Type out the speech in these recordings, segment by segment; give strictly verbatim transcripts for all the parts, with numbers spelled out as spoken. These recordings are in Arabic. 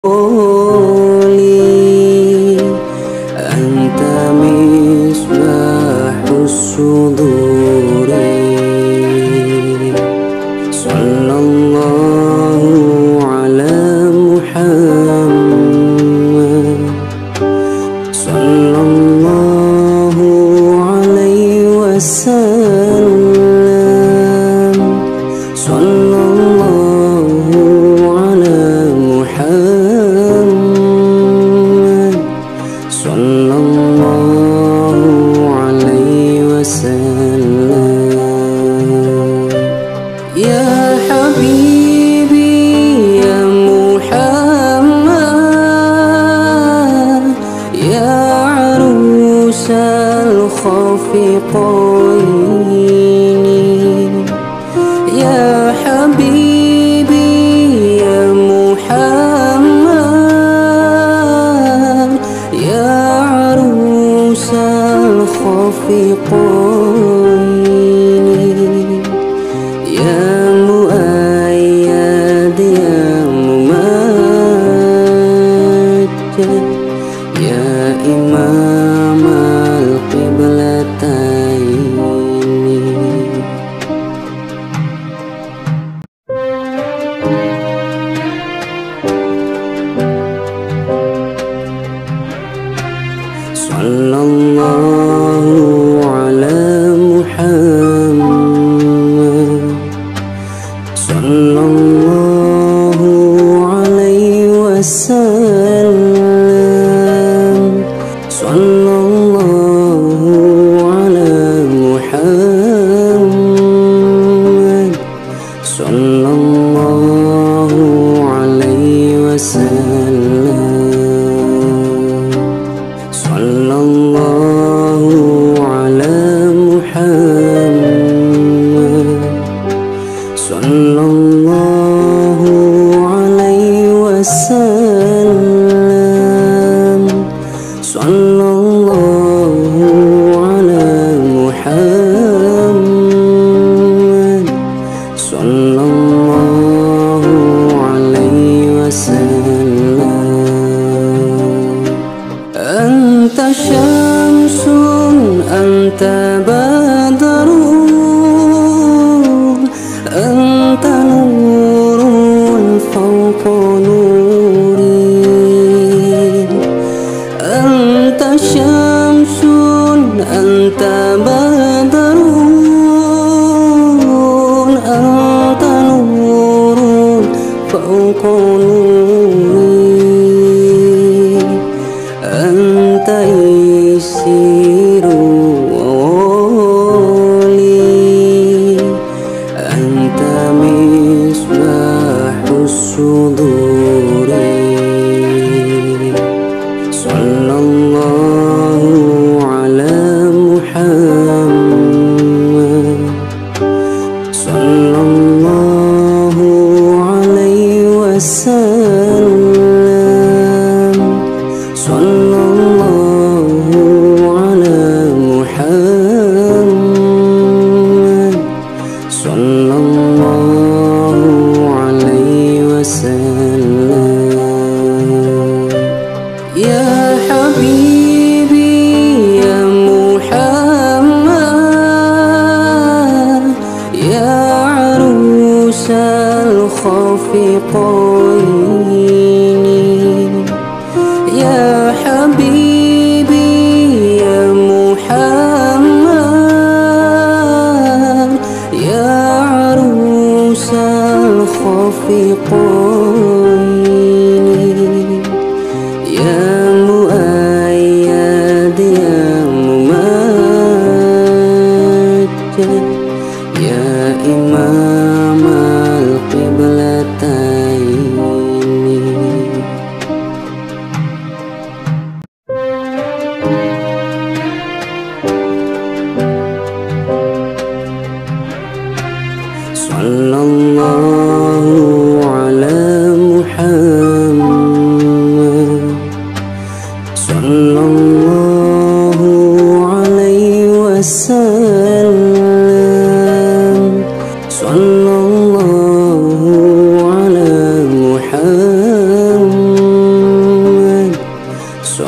قولي أنت مصباح الصدور. صلى الله على محمد، صلى الله عليه وسلم، صلى الله على محمد، صلى الله عليه وسلم. يا حبيبي يا محمد، يا عروس الخافقين، يا حبيبي يا محمد، يا عروس الخافقين، يا مؤيد يا ممجد، يا إمام القبلتين. صلى الله على محمد، صلى الله عليه وسلم، صلى الله على محمد، صلى الله عليه وسلم، صلى الله على محمد، صلى الله عليه وسلم، صلى الله على محمد، صلى الله عليه وسلم. أنت شمس أنت بدر، أنت نور فوق نوري،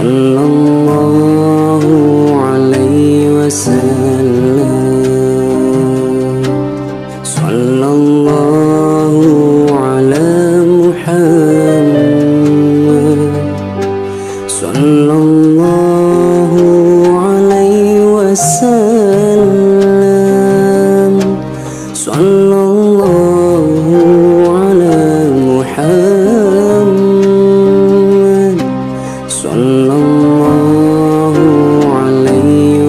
sallallahu alaihi wasallam. Sallallahu ala Muhammad, sallallahu alaihi wasallam. Sallallahu ala Muhammad, sallallahu alaihi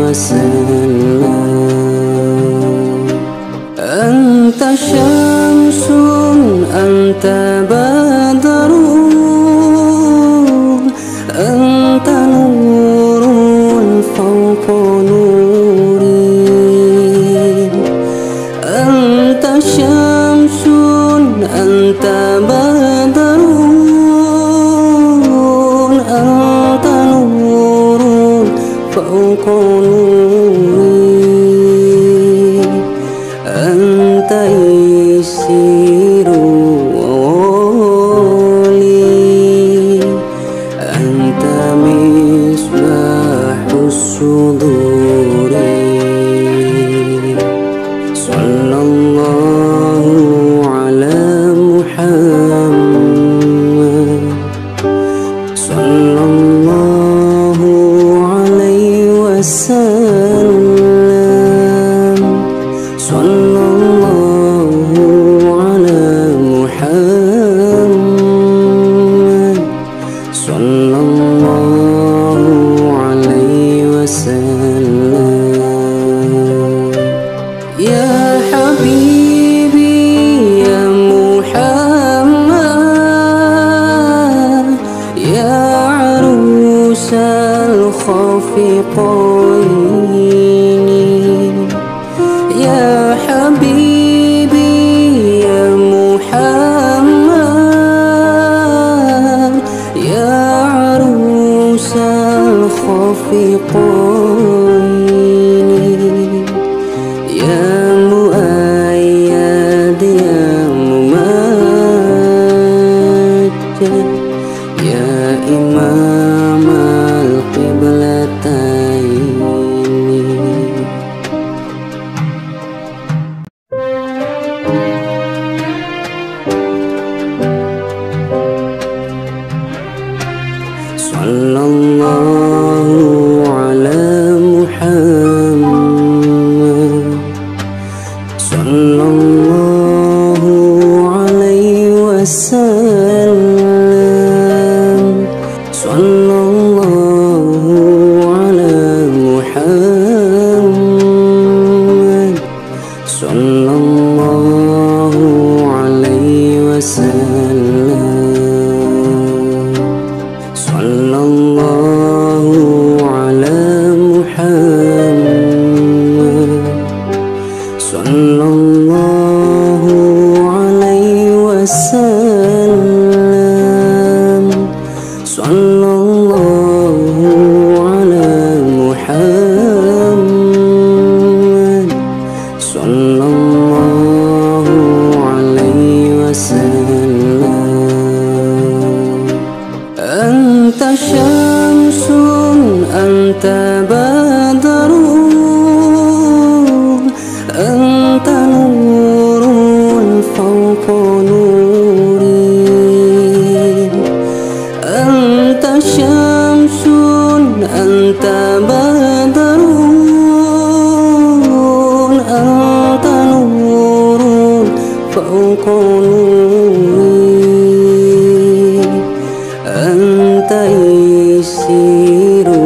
wasallam. Anta syamsun, anta badarun, anta nurun fawqa nurin. Anta syamsun, anta badarun, anta nurun fawqa nurin. Anta isiru wali, anta misbahus suduri. Sallallahu ala Muhammad, sallallahu alaihi wasallam. Sallallahu ala Muhammad, sallallahu alaihi wasallam. Ya habibi ya Muhammad, ya arusal khafiqaini. Ya habibi ya Muhammad, ya arusal khafiqaini. Ya muayyad ya mumajjad, ya imam al-qiblataini. Sallallahu ala Muhammad, sallallahu alaihi wasallam. Sallallahu ala Muhammad, sallallahu alaihi wasallam. Sallallahu ala Muhammad, sallallahu alaihi wasallam. Sallallahu ala Muhammad, sallallahu alaihi wasallam. Anta syamsun, anta badarun, anta nurun fawqa nurin. Anta syamsun, anta badarun, anta nurun fawqa nurin. Anta isiru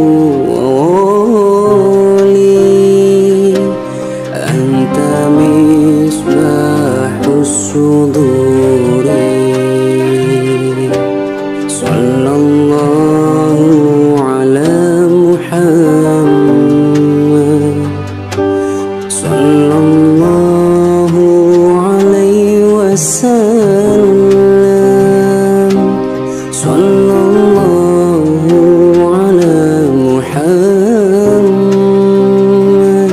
wali, anta misbahus suduri. Sallallahu ala Muhammad, sallallahu alaihi wasallam. Sallallahu ala Muhammad,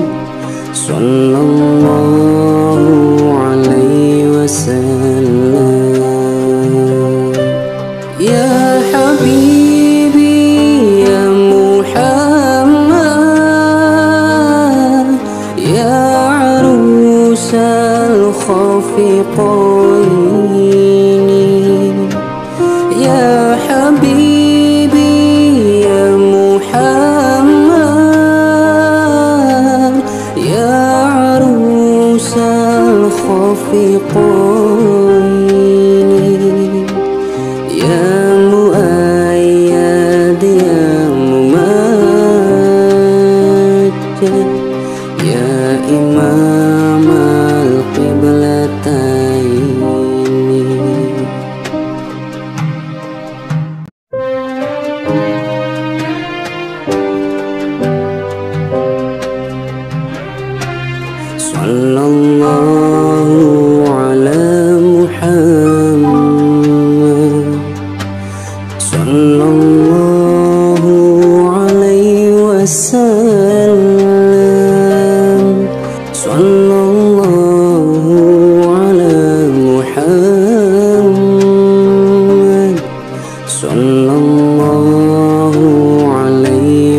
sallallahu alaihi wasallam. Ya habibi ya sallallahu alaihi wasallam. Sallallahu ala Muhammad, sallallahu alaihi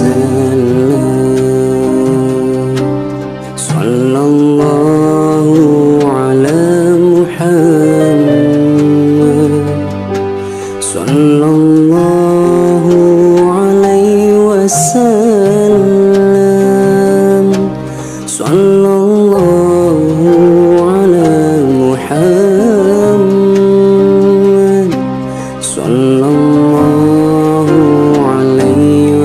wasallam. Sallallahu ala Muhammad, sallallahu alaihi wasallam. Sallallahu ala Muhammad, sallallahu alaihi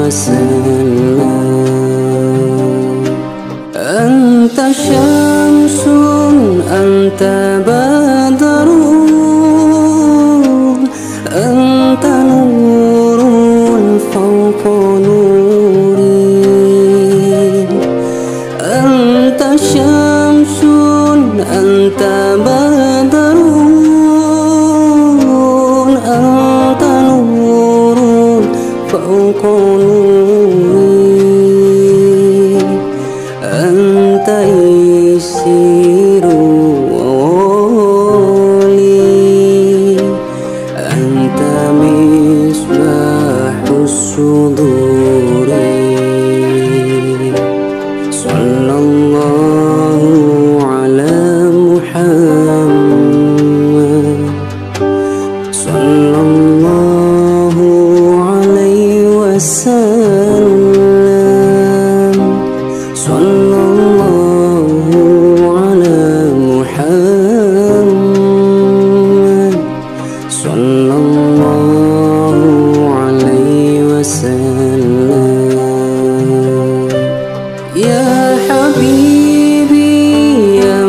wasallam. Anta syamsun, anta badrun, anta nurun fawqa nurin. Anta syamsun, anta badrun, anta nurun fawqa nurin. Anta isiru wali, anta misbahus suduri. Sallallahu ala Muhammad, sallallahu alaihi wasallam. Sallallahu ala Muhammad, sallallahu alaihi wasallam. Ya Habibi ya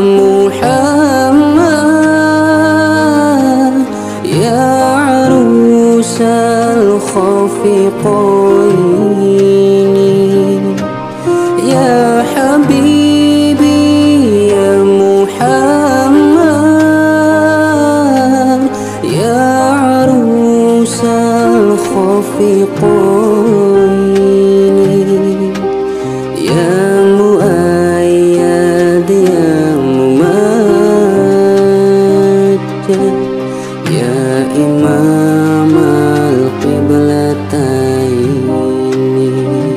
Muhammad, ya arusal khafiqaini. Ya Habibi ya Muhammad, ya arusal khafiqaini. Ya Muayyad ya Mumajjad, ya Imam al-Qiblataini.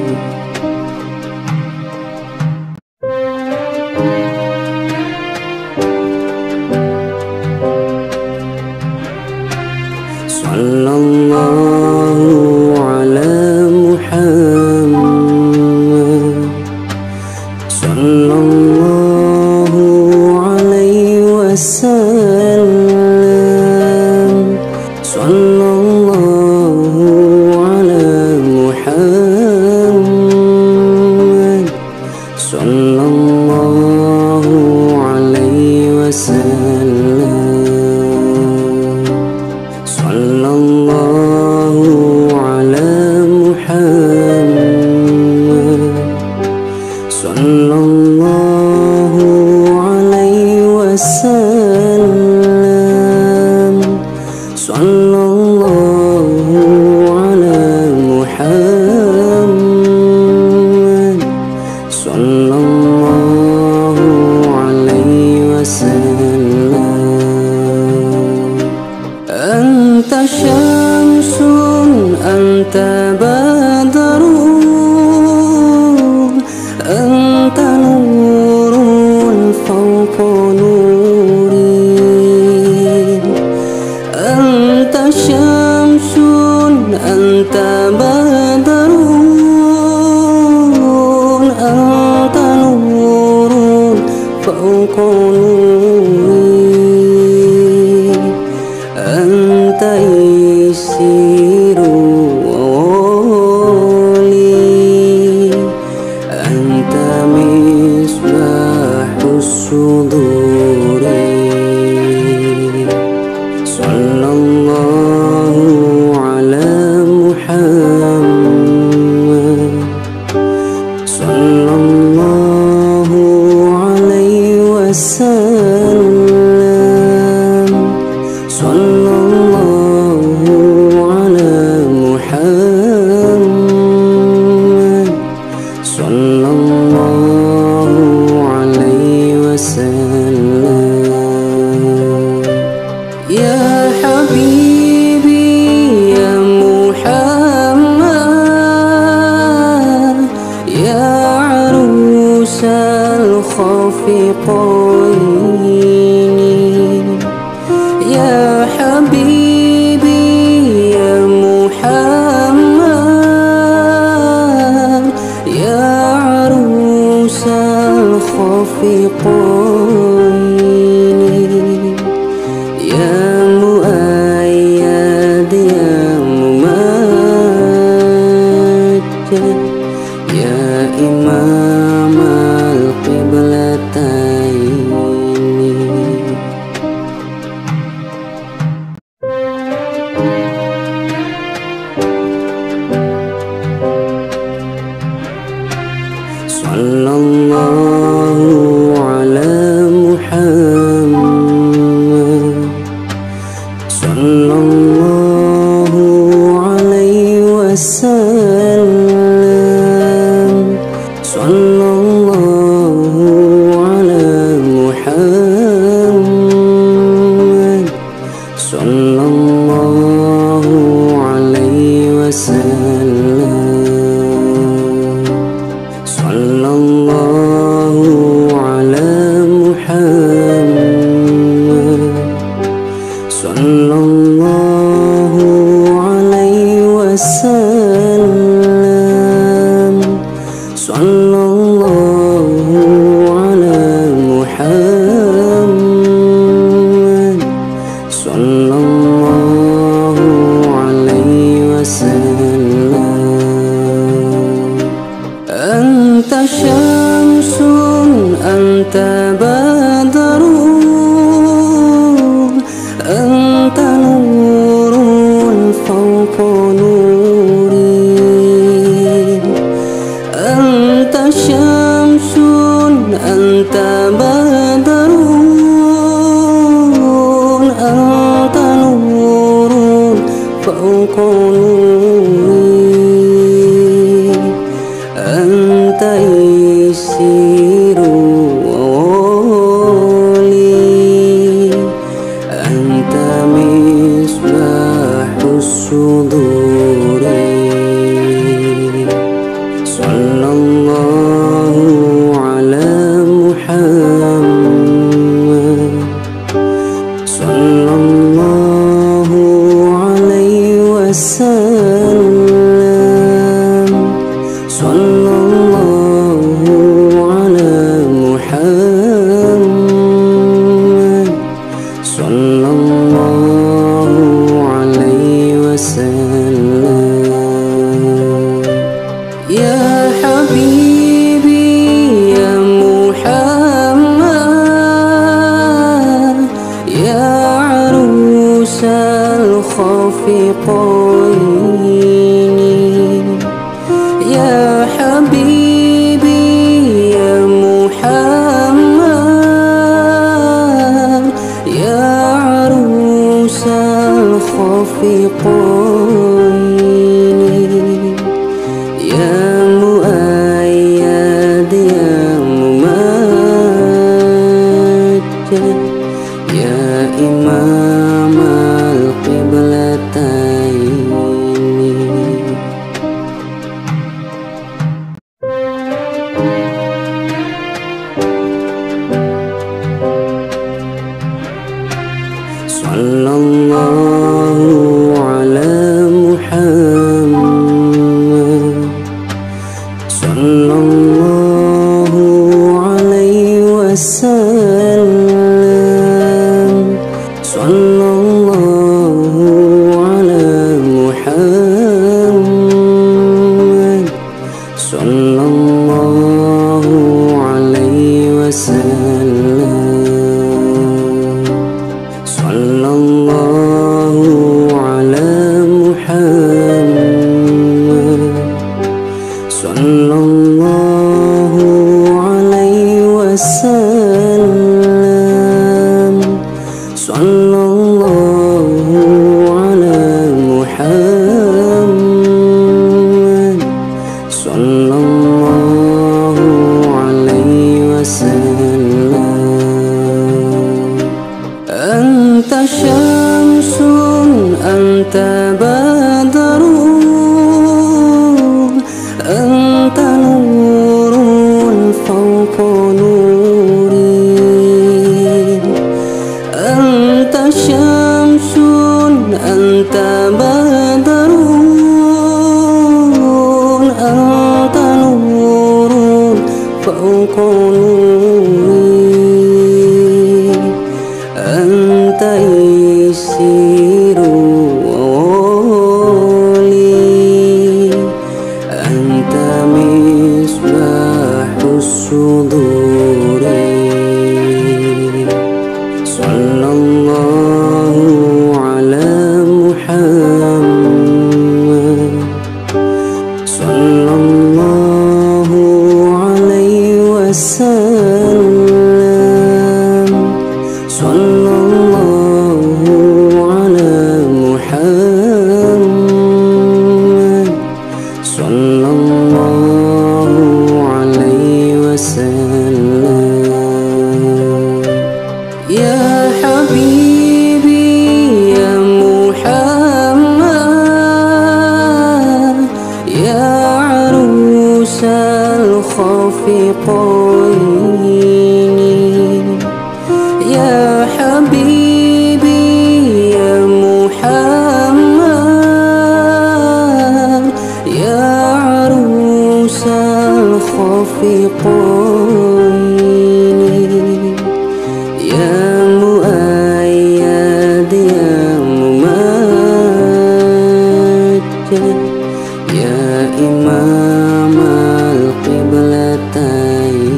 Sallallahu ala Muhammad, sallallahu alaihi wasallam. Sallallahu ala Muhammad, sallallahu alaihi wasallam. Sallallahu ala Muhammad, sallallahu alaihi wasallam. Sallallahu ala Muhammad, sallallahu alaihi wasallam. Anta syamsun, anta badrun, anta nurun fawqa nurin. Anta syamsun, anta badrun, anta nurun fawqa nurin. Anta isiru wali, anta misbahus suduri. Sallallahu ala Muhammad, sallallahu alaihi wasallam. Sallallahu ala الخافقين يا حبيبي يا محمد يا عروس الخافقين يا مؤيد يا ممجد يا إمام القبلتين صلى الله على محمد صلى الله عليه وسلم صلى الله على محمد صلى الله عليه وسلم صلى الله على محمد صلى الله عليه وسلم صلى الله على محمد صلى الله عليه وسلم أنت شمس أنت بدر أنت نور فوق نوري أنت شمس أنت بدر أنت نور فوق نوري أنت يسير وولي أنت مصباح الصدور صلى الله على محمد صلى الله عليه وسلم صلى الله على محمد صلى الله عليه وسلم يا حبيبي يا محمد يا عروس الخافقين يا حبيبي يا محمد يا عروس الخافقين يا مؤيد يا ممجد يا إمام القبلتين صلى الله على محمد صلى الله عليه وسلم صلى الله على محمد صلى الله عليه وسلم صلى الله على محمد صلى الله عليه وسلم صلى الله على محمد صلى الله عليه وسلم أنت شمس أنت بدر أنت نور فوق نوري أنت يسير وولي أنت مصباح الصدور صلى الله على محمد صلى الله عليه وسلم صلى الله على محمد صلى الله عليه وسلم يا حبيبي يا محمد يا عروس الخافقين يا حبيبي يا محمد يا عروس الخافقين يا مؤيد يا ممجد يا إمام القبلتين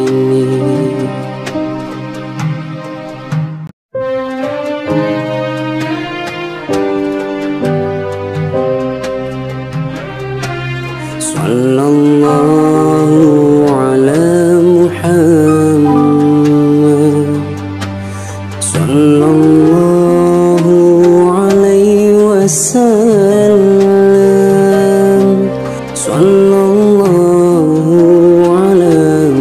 صلى الله على محمد صلى الله عليه وسلم صلى الله على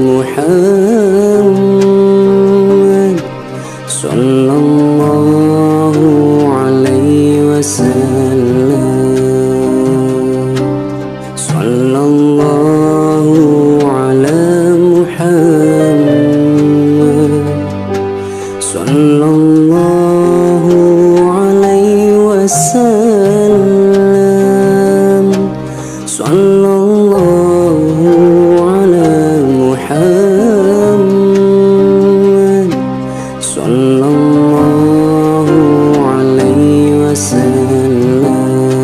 محمد صلى الله عليه وسلم صلى الله على محمد صلى الله عليه وسلم صلى الله على محمد صلى الله عليه وسلم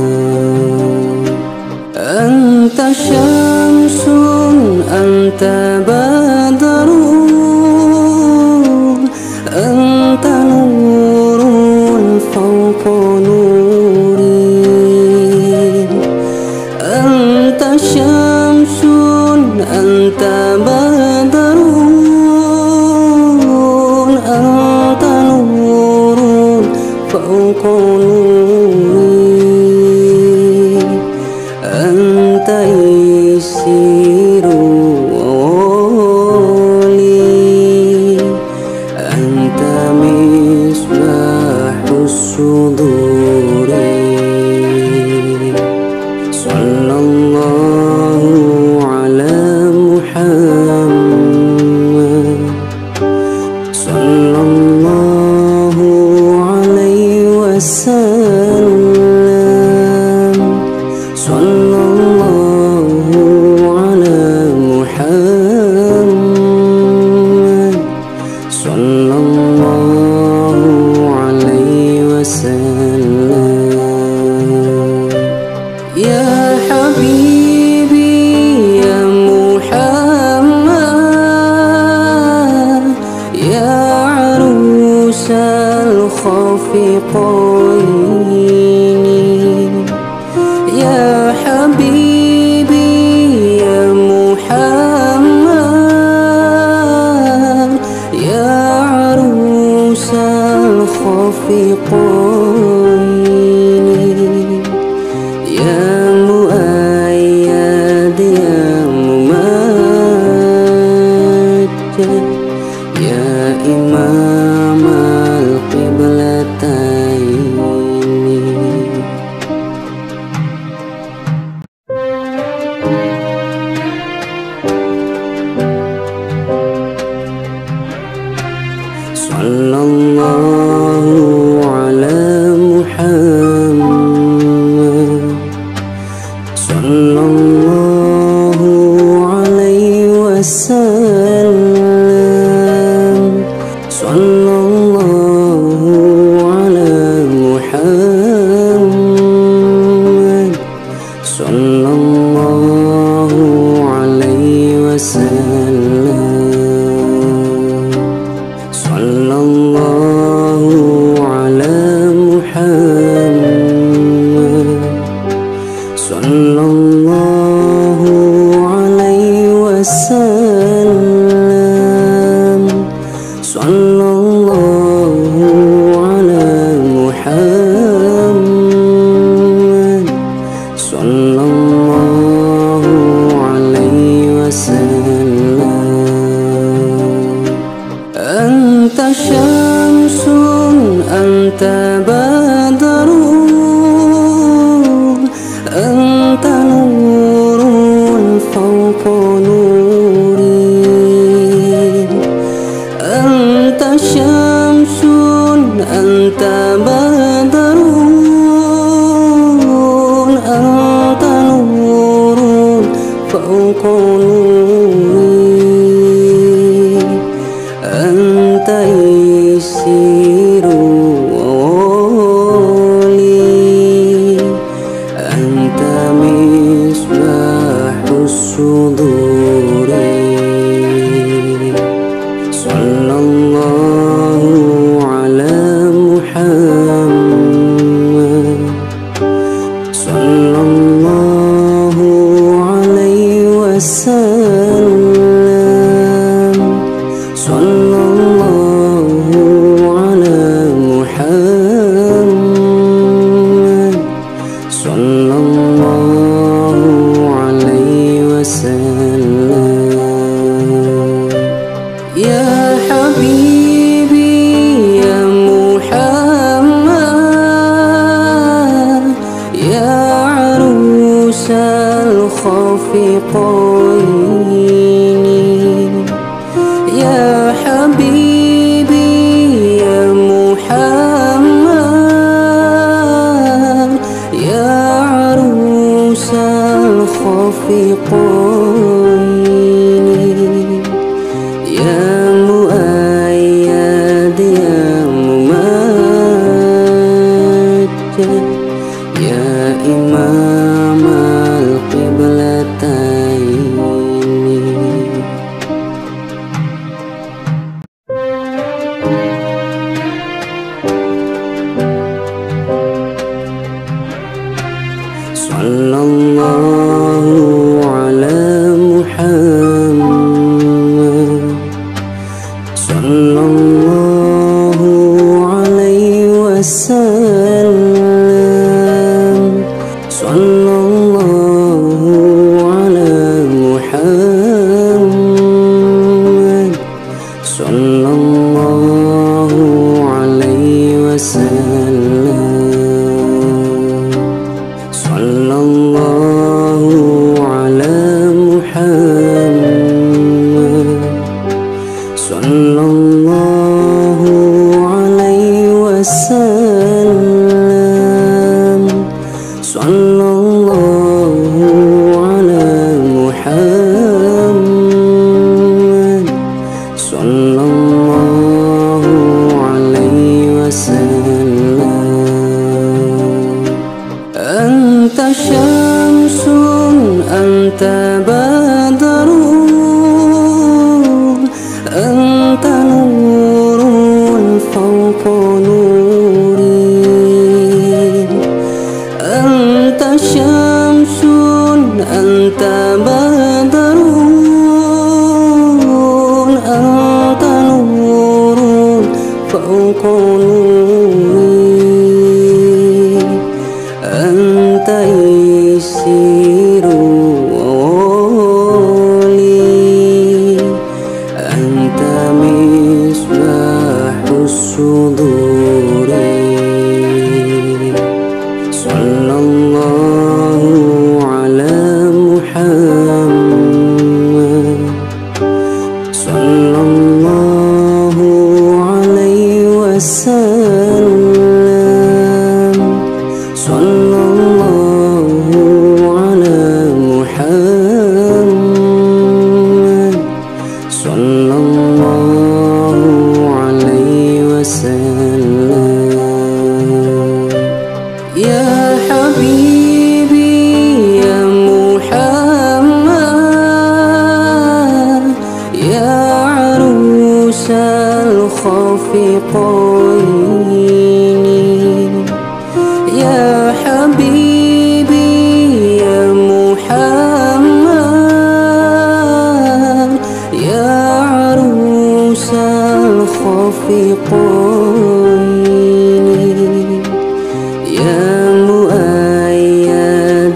أنت شمس أنت بدر أنت نور فوق نوري أنت شمس أنت بدر أنت نور فوق نوري أنت يسير وولي أنت مصباح الصدور صلى الله على محمد صلى الله عليه وسلم صلى الله على محمد صلى الله عليه وسلم يا حبيبي يا محمد يا عروس الخافقين يا حبيبي يا محمد يا عروس الخافقين يا مؤيد يا ممجد يا إمام القبلتين صلى الله على محمد صلى الله عليه وسلم sallallahu alaihi wasallam. Sallallahu ala Muhammad, sallallahu alaihi wasallam. Sallallahu ala Muhammad, sallallahu alaihi wasallam. Anta syamsun, anta badrun, anta nurun fawqa nurin. Anta syamsun, anta badrun, anta nurun fawqa nurin. Anta isiru wali, anta misbahus suduri. Sallallahu ala Muhammad, sallallahu alaihi wasallam. Sallallahu ala Muhammad, sallallahu alaihi wasallam. Ya Habibi ya Muhammad, ya arusal khafiqaini. Ya Habibi ya Muhammad, ya arusal khafiqaini. Ya muayyad ya mumajjad, ya imam al-qiblataini. Sallallahu ala Muhammad, sallallahu alaihi wasallam. Sallallahu ala Muhammad, sallallahu alaihi wasallam. Sallallahu ala Muhammad, sallallahu alaihi wasallam. Sallallahu ala Muhammad, sallallahu alaihi wasallam. Anta syamsun, anta badrun, anta nurun fawqa nurin. Anta syamsun, anta badrun, anta nurun fawqa nurin. Anta isiru wali, anta misbahus suduri. Sallallahu ala Muhammad, sallallahu alaihi wasallam. Sallallahu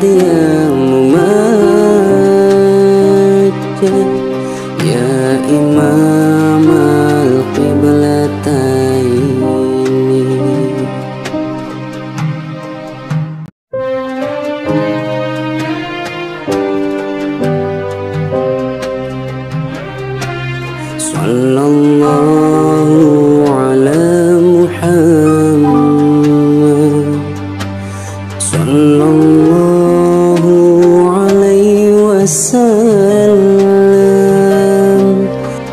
dia mumajjad ya imam al-qiblataini. Sallallahu ala Muhammad, sallallahu alaihi wasallam,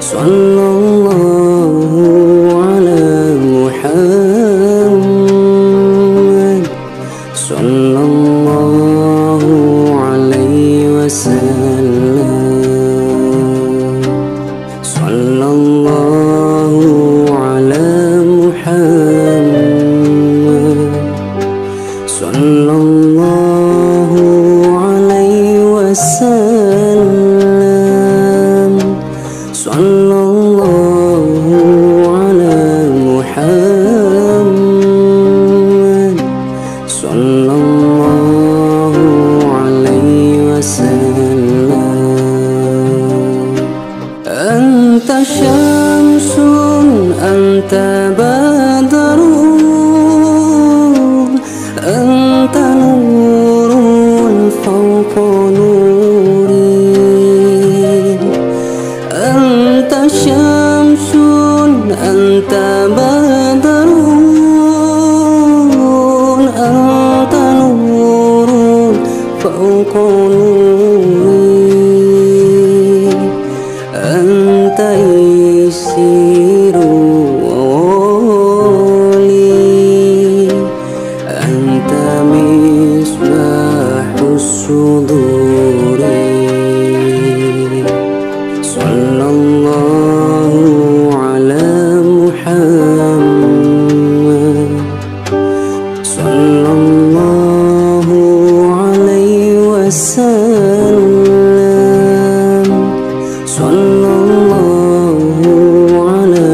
sallallahu ala Muhammad, sallallahu alaihi wasallam, sallallahu ala Muhammad, sallallahu alaihi wasallam, sallallahu ala Muhammad, sallallahu alaihi wasallam. Anta syamsun anta badrun, anta nurun fawqa nurin. Anta syamsun anta badrun, anta nurun fawqa nurin. Anta isiru wali, anta misbahus suduri. Sallallahu ala Muhammad, sallallahu alaihi wasallam, sallallahu ala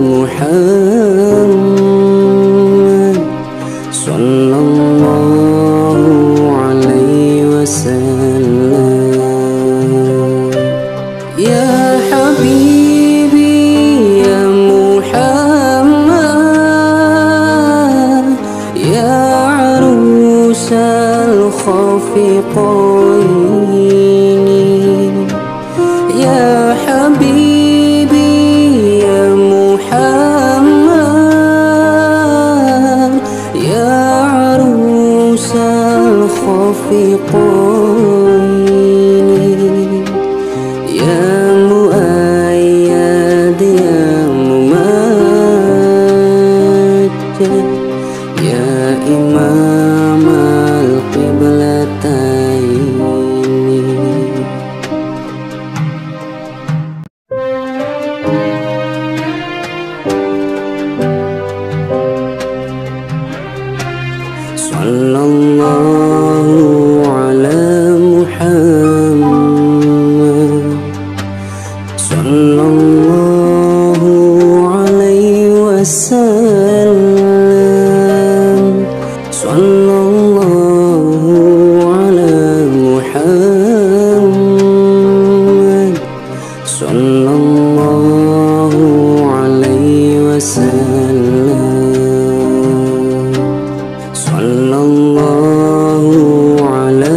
Muhammad, sallallahu alaihi wasallam. Ya habibi ya Muhammad, ya arusal khafiqaini. Ya habibi ya Muhammad, ya arusal khafiqaini. Ya muayyad ya mumajjad ya imam al-qiblataini. Sallallahu ala Muhammad, sallallahu alaihi wasallam, sallallahu ala Muhammad, sallallahu alaihi wasallam, sallallahu ala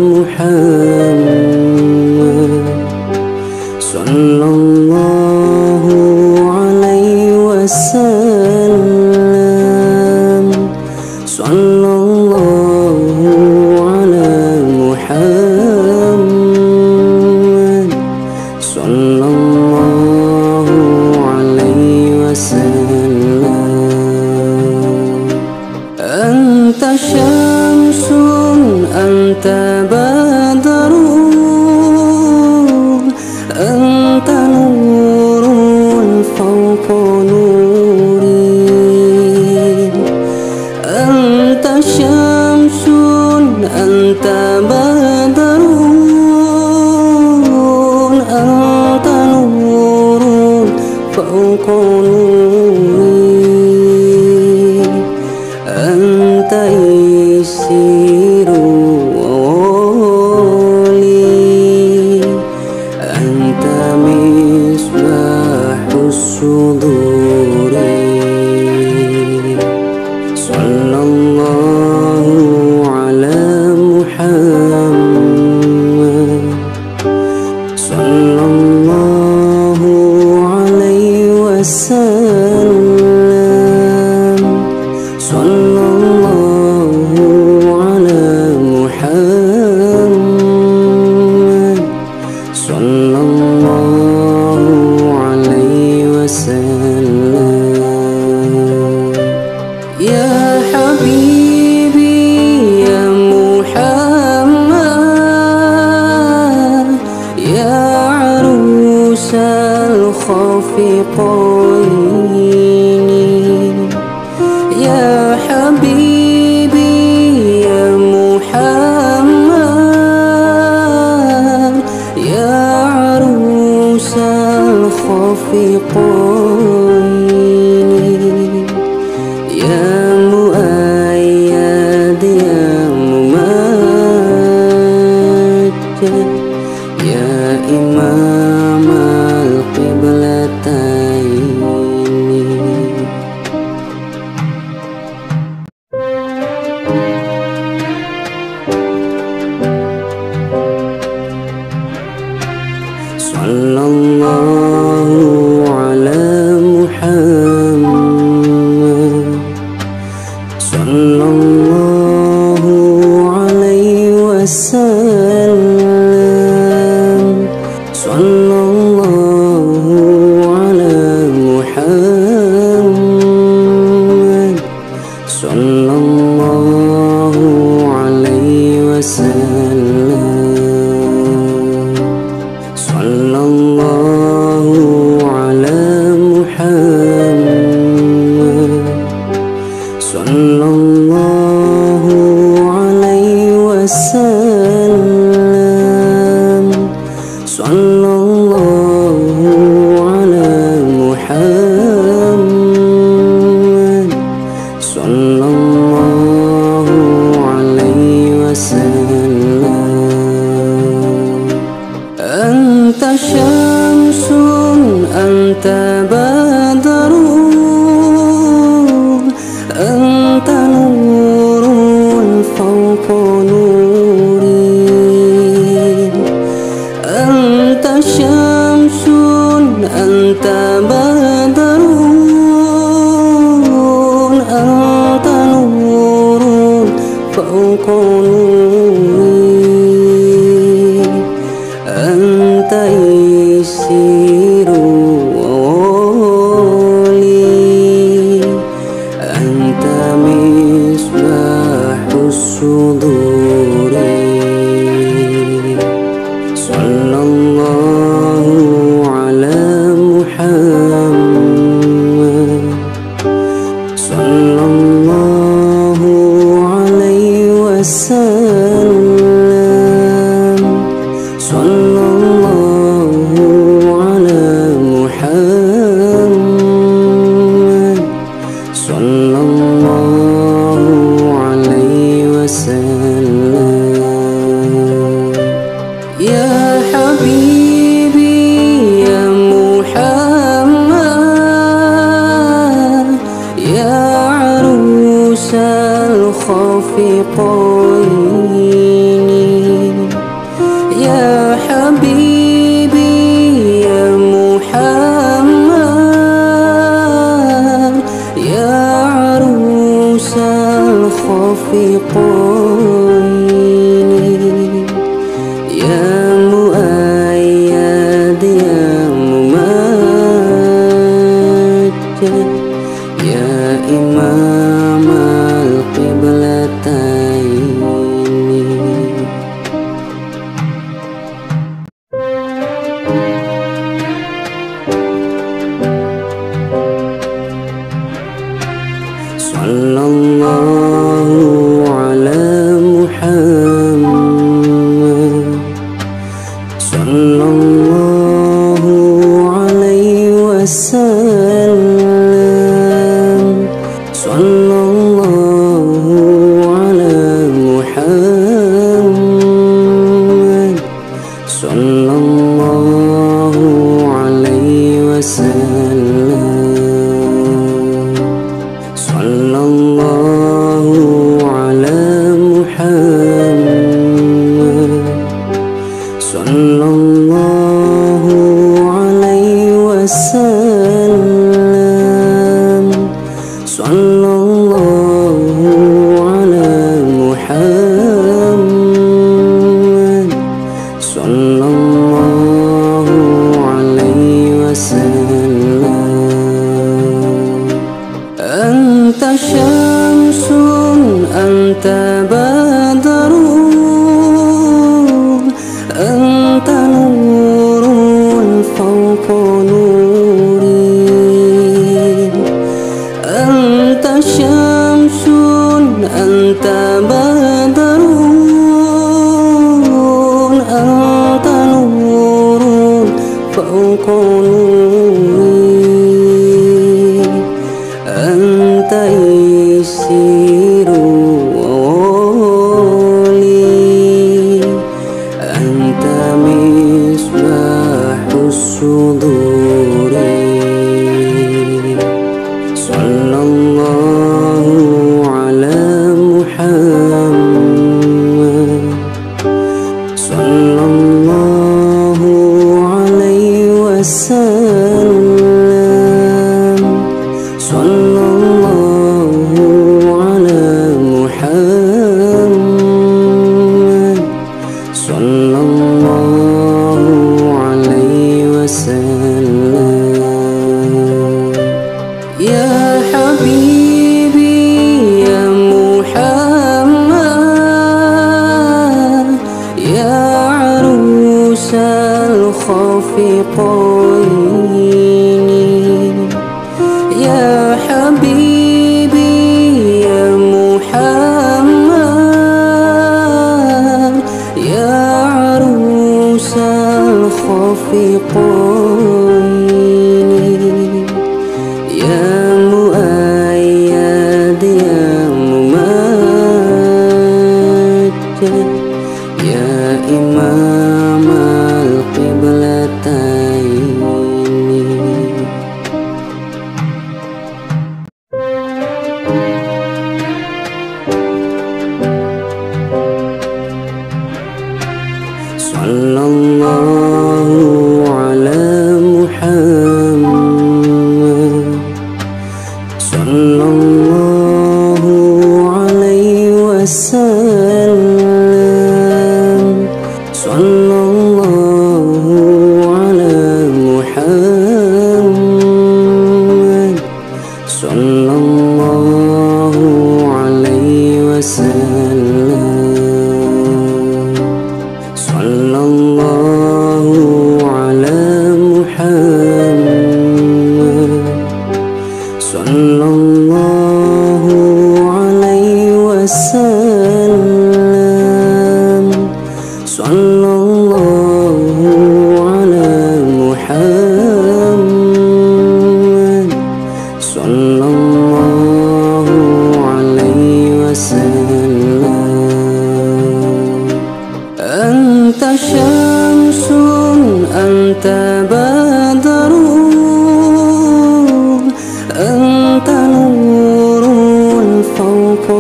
Muhammad, sallallahu alaihi wasallam, sallallahu ala Muhammad, sallallahu alaihi wasallam. Anta syamsun anta badrun, anta nurun fawqa nurin. Anta syamsun anta badrun, anta nurun fawqa nurin. Anta isiru محمد صلى الله عليه وسلم صلى الله على محمد صلى الله عليه وسلم. يا حبيبي يا محمد يا عروس الخافقين يا حبيبي يا محمد يا عروس الخافقين يا مؤيد يا ممجد يا إمام القبلتين. صلى الله على محمد صلى الله عليه وسلم صلى الله على محمد صلى الله عليه وسلم صلى الله على محمد صلى الله عليه وسلم صلى الله على محمد صلى الله عليه وسلم. أنت شمس أنت بدر أنت نور فوق نوري أنت شمس أنت بدر أنت نور فوق نوري أنت يسير وولي أنت مصباح الصدور. صلى الله على محمد صلى الله عليه وسلم صلى الله على محمد صلى الله عليه وسلم. يا حبيبي يا محمد يا عروس الخافقين يا حبيبي sallallahu alaihi wasallam. Sallallahu ala Muhammad, sallallahu alaihi wasallam. Anta syamsun, anta badarun, anta nurun fawqa nurin. Anta syamsun, anta badarun, anta nurun fawqa nurin. Anta isiru wali, anta misbahus suduri. Sallallahu ala Muhammad, sallallahu alaihi wasallam. Sallallahu ala Muhammad, sallallahu alaihi wasallam. Ya habibi ya Muhammad, ya arusal khafiqaini. Ya habibi ya Muhammad, ya arusal khafiqaini. Ya muayyad ya mumajjad, ya imam al-qiblataini. Sallallahu ala Muhammad, sallallahu alaihi wasallam. Sallallahu ala Muhammad, sallallahu alaihi wasallam. Sallallahu ala Muhammad, sallallahu alaihi wasallam. Sallallahu ala Muhammad, sallallahu alaihi wasallam. Anta syamsun, anta badarun, anta nurun fawqa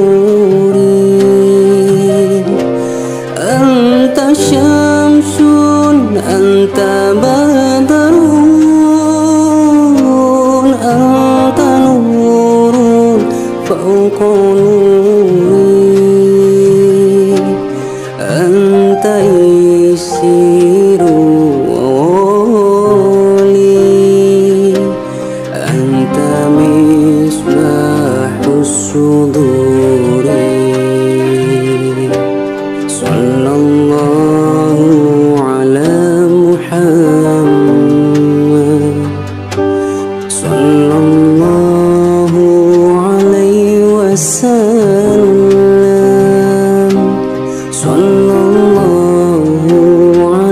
nurin. Anta syamsun, anta badarun, anta nurun fawqa nurin. Anta isiru wali, anta misbahus suduri. Sallallahu ala Muhammad, sallallahu alaihi wasallam. Sallallahu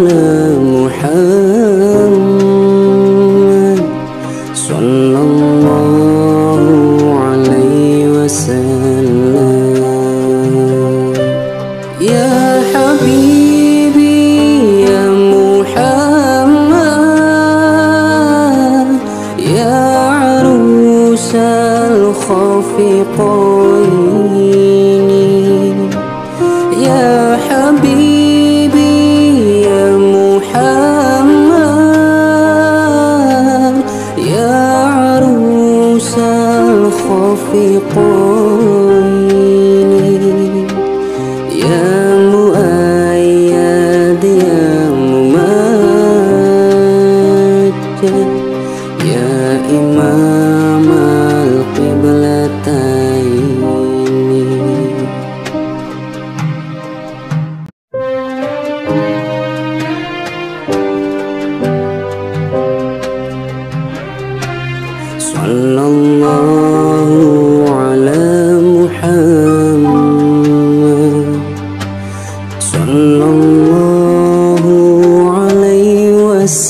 Ya Imam al-Qiblataini. Sallallahu ala Muhammad, sallallahu alaihi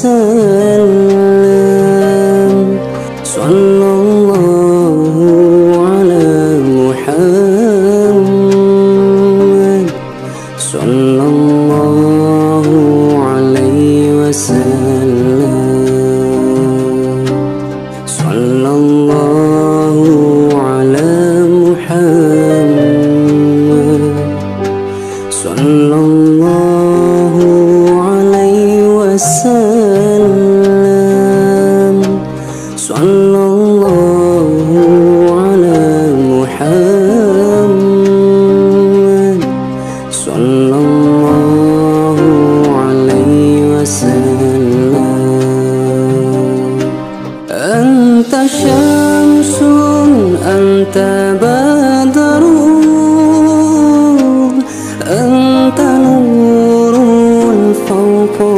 wasallam, sallallahu ala Muhammad, sallallahu alaihi wasallam, sallallahu ala Muhammad, sallallahu alaihi wasallam, sallallahu ala Muhammad, sallallahu alaihi wasallam. Anta syamsun, anta badrun, anta nurun fawqa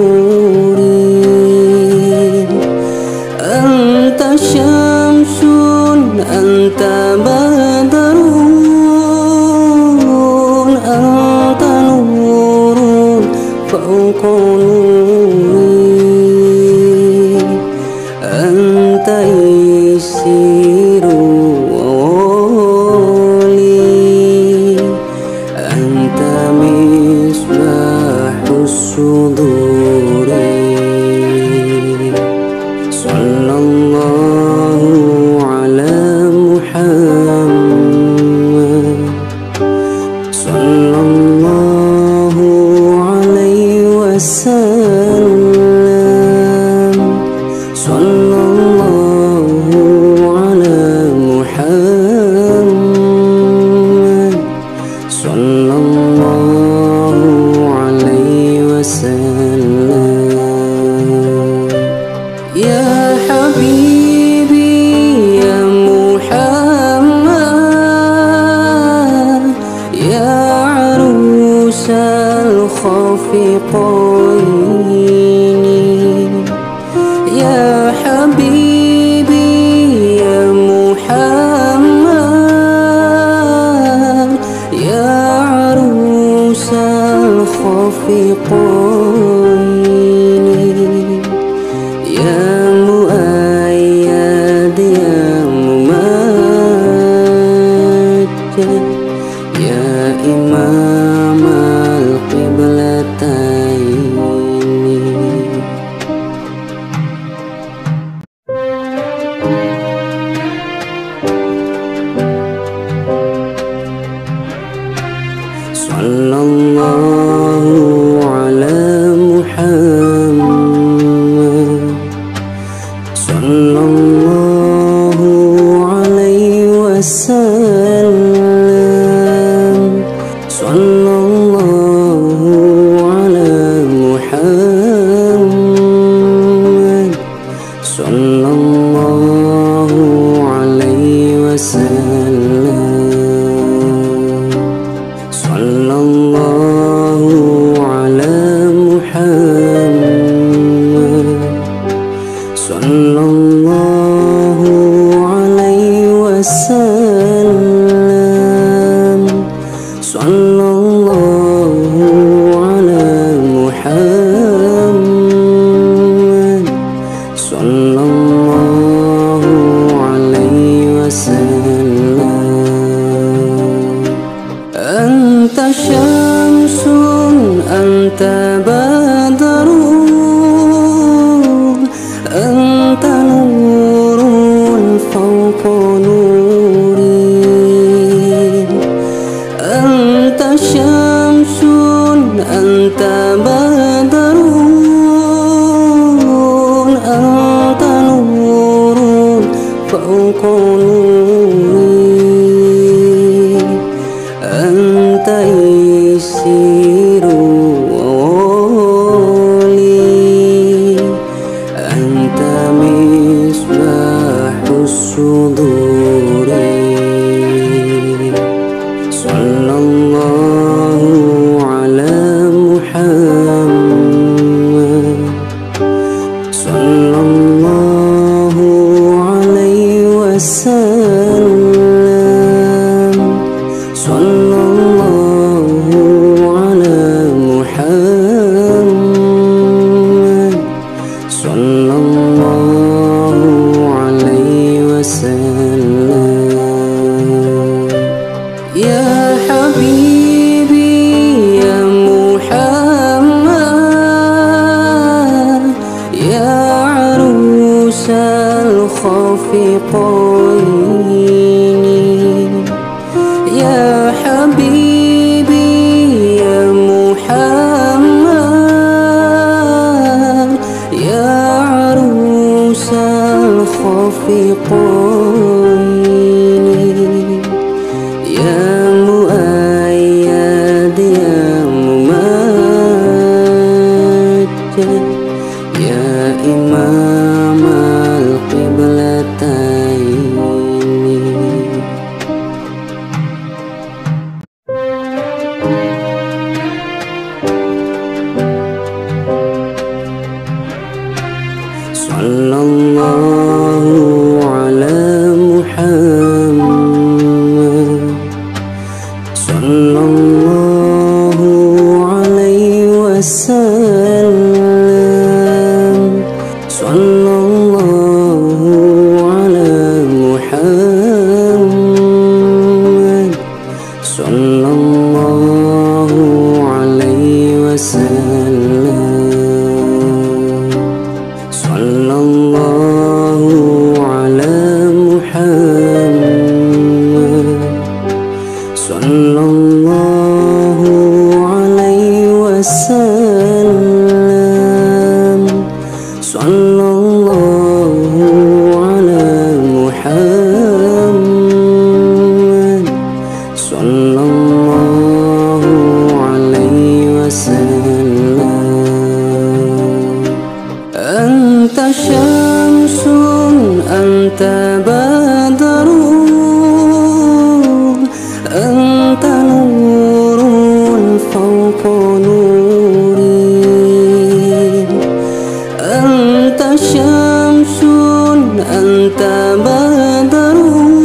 nuri. Anta syamsun, anta badrun, anta nurun fawqa nuri. Anta isiru wali, anta misbahus suduri. Sallallahu ala Muhammad, sallallahu alaihi wasallam, sallallahu ala Muhammad, sallallahu alaihi wasallam. Ya Habibi ya Muhammad, ya arusal khafiqaini. Ya Habibi ya Muhammad, ya arusal khafiqaini. Ya Muayyad ya Mumajjad, ya Imam al-Qiblataini. Sallallahu ala Muhammad, sallallahu alaihi wasallam, sallallahu ala Muhammad, sallallahu alaihi wasallam, sallallahu ala Muhammad, sallallahu alaihi wasallam, sallallahu ala Muhammad, sallallahu alaihi wasallam. Anta syamsun, anta badrun, anta nurun fawqa nuri. Anta syamsun, anta badrun, anta nurun fawqa nuri. Anta isiru wali, anta الخافقين يا حبيبي يا محمد يا عروس الخافقين يا مؤيد يا ممجد يا إمام القبلتين صلى الله على محمد صلى الله عليه وسلم صلى الله على محمد صلى الله عليه وسلم صلى الله على محمد صلى الله عليه وسلم صلى الله على محمد صلى الله عليه وسلم أنت شمس أنت بدر أنت نور فوق نوري أنت شمس أنت بدر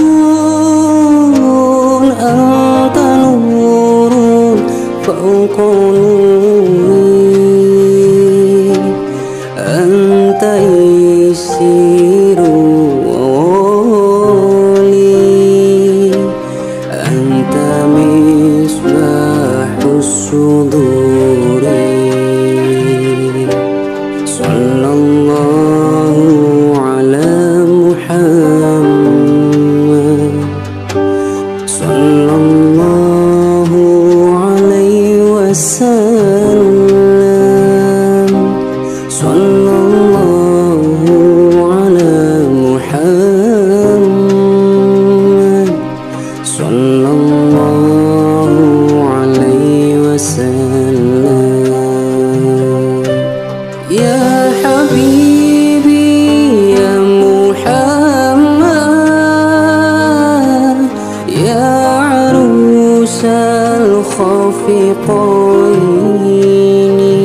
أنت نور فوق نوري أنت يسير وولي أنت مصباح الصدور صلى الله على محمد صلى الله عليه وسلم صلى الله على محمد صلى الله عليه وسلم يا حبيبي يا محمد يا عروس الخافقين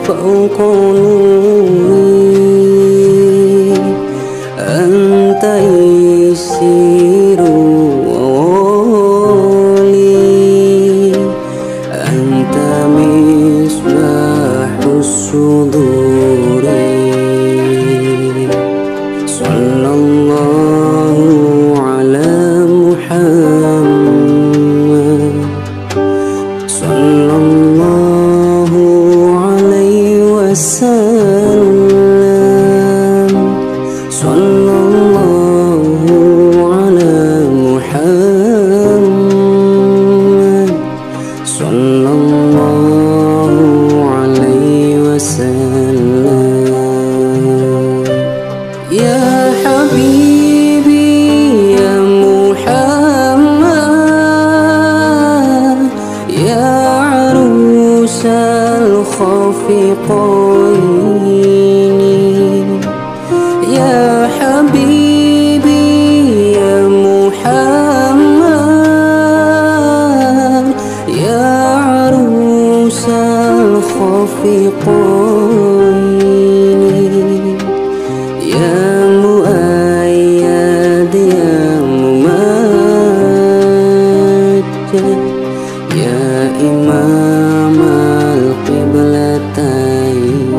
فوق نوري أنت يسير وولي أنت مصباح الصدور صلى الله على محمد صلى الله عليه وسلم صلى الله على محمد صلى الله عليه وسلم يا حبيبي يا محمد يا عروس الخافقين يا حبيبي يا محمد يا عروس الخافقين يا مؤيد يا ممجد يا إمام القبلتين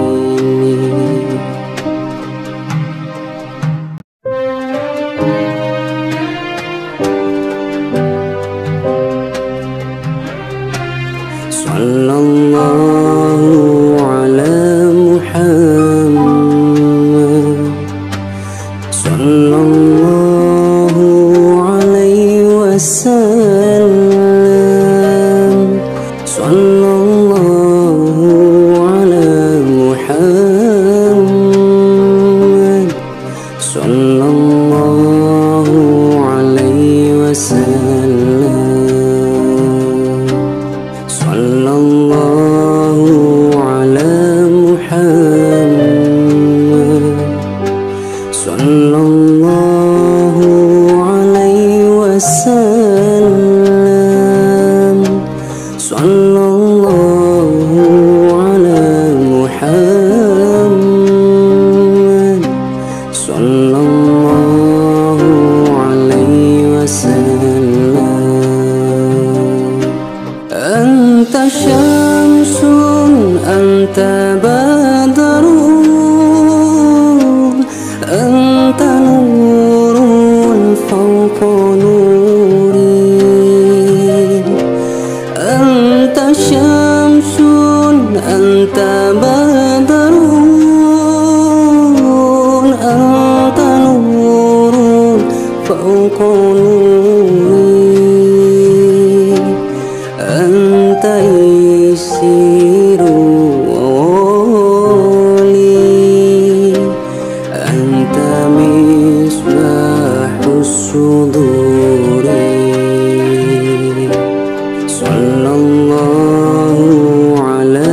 صلى الله على محمد صلى الله عليه وسلم صلى الله على محمد صلى الله عليه وسلم صلى الله على محمد صلى الله عليه وسلم صلى الله على محمد صلى الله عليه وسلم أنت شمس أنت بدر أنت نور فوق نوري أنت شمس أنت بدر أنت نور فوق نوري أنت يسير وولي أنت مصباح الصدور صلى الله على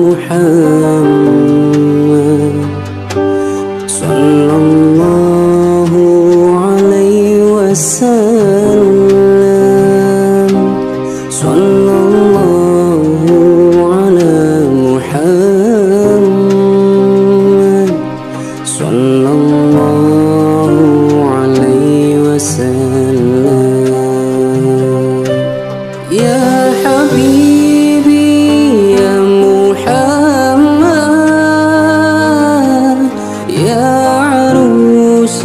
محمد صلى الله عليه وسلم صلى الله على محمد صلى الله عليه وسلم يا حبيبي يا محمد يا عروس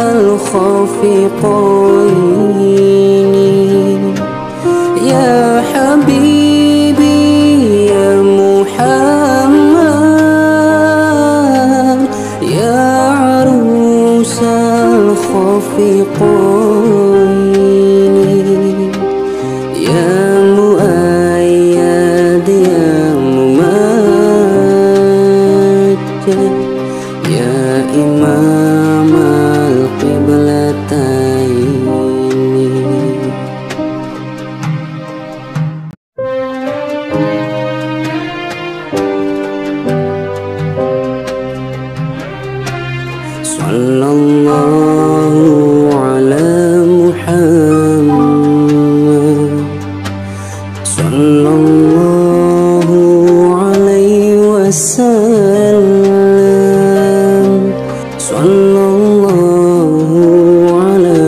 الخافقين يا حبيبي يا محمد يا عروس الخافقين يا مؤيد يا ممجد يا إمام القبلتين صلى الله على محمد صلى الله عليه وسلم وسلم. صلى الله على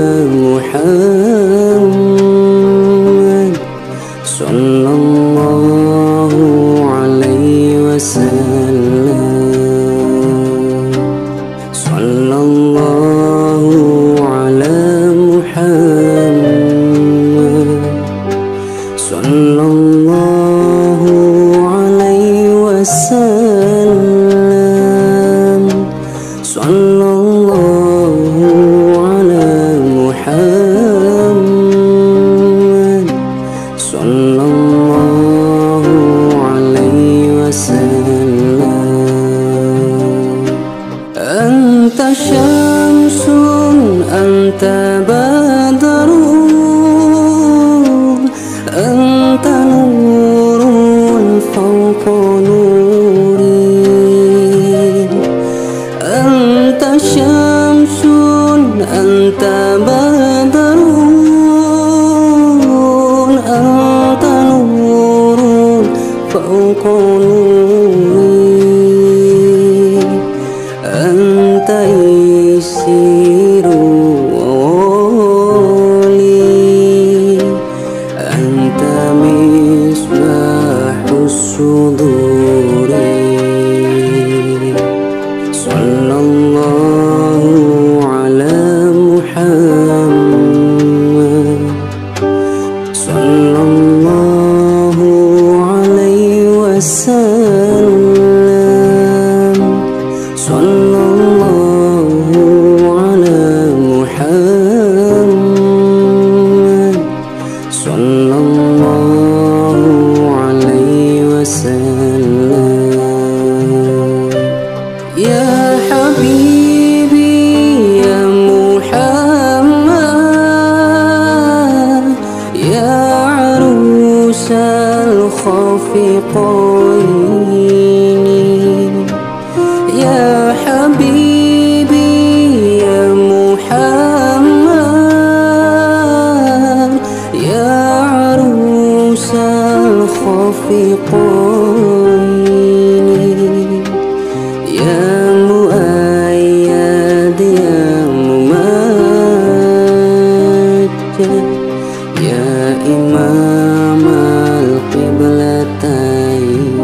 محمد صلى الله عليه وسلم. صلى الله على محمد صلى الله عليه وسلم. صلى الله على محمد صلى الله عليه وسلم. أنت شمس أنت بدر أنت نور فوق نوري. أنت شمس أنت بدر أنت نور فوق نوري. أنت يسير وولي. أنت مصباح الصدور. صلى الله على محمد صلى الله عليه وسلم. صلى الله على محمد صلى الله عليه وسلم. يا حبيبي يا محمد يا عروس الخافقين. يا حبيبي يا محمد يا عروس الخافقين. يا مؤيد يا ممجد يا إمام القبلتين.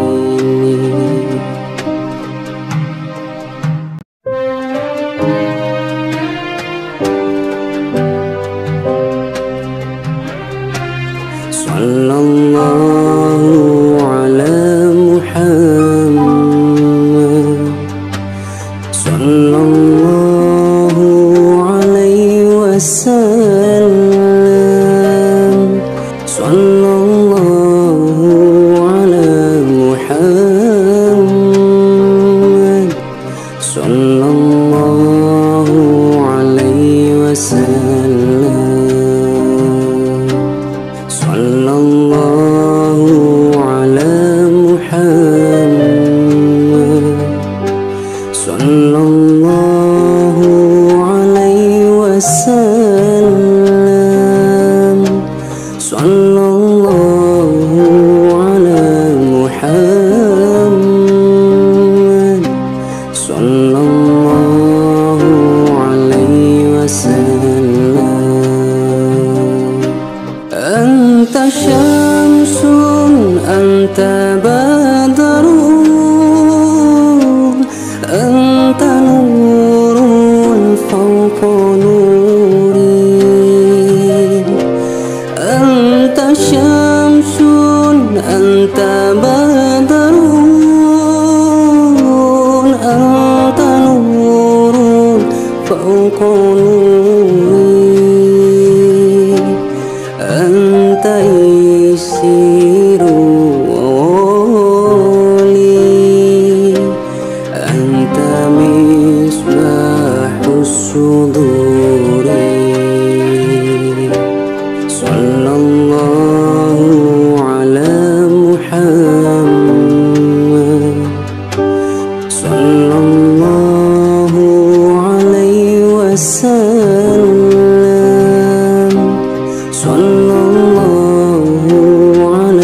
صلى الله على محمد صلى الله عليه وسلم. صلى الله على محمد صلى الله عليه وسلم. صلى الله على محمد صلى الله عليه وسلم. صلى الله على محمد صلى الله عليه وسلم. أنت شمس أنت بدر أنت نور فوق نوري. أنت شمس أنت بدر أنت نور فوق نوري. أنت يسير وولي. أنت مصباح الصدور. صلى الله على محمد صلى الله عليه وسلم. صلى الله على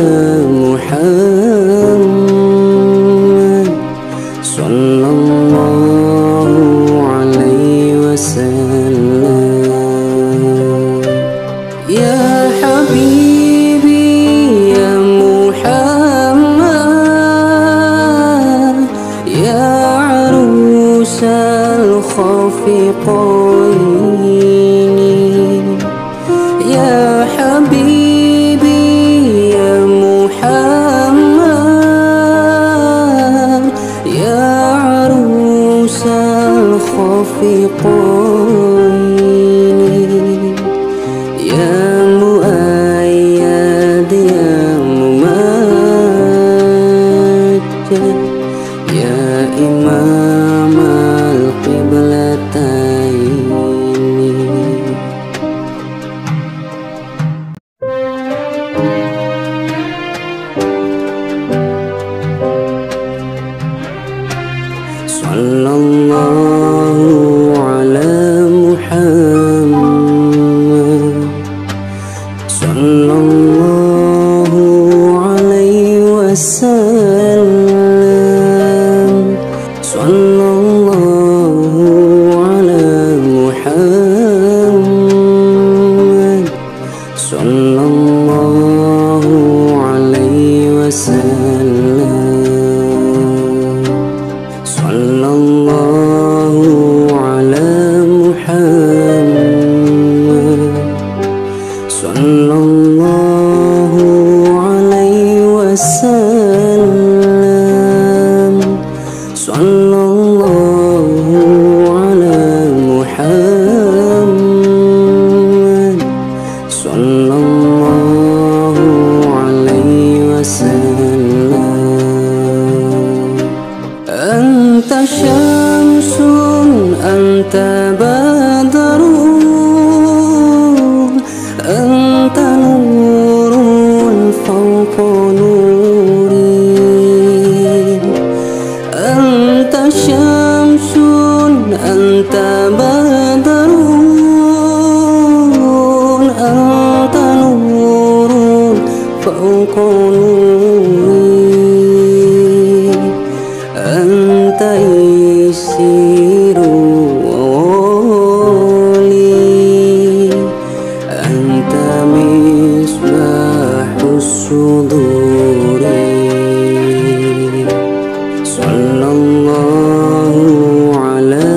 وسلم صلى الله على محمد صلى الله عليه وسلم صلى الله على محمد صلى الله عليه وسلم صلى الله على محمد صلى الله عليه وسلم أنت شمس أنت بدر أنت نور فوق نوري أنت شمس أنت بدر أنت نور فوق نوري أنت يسير وولي أنت مصباح الصدور صلى الله على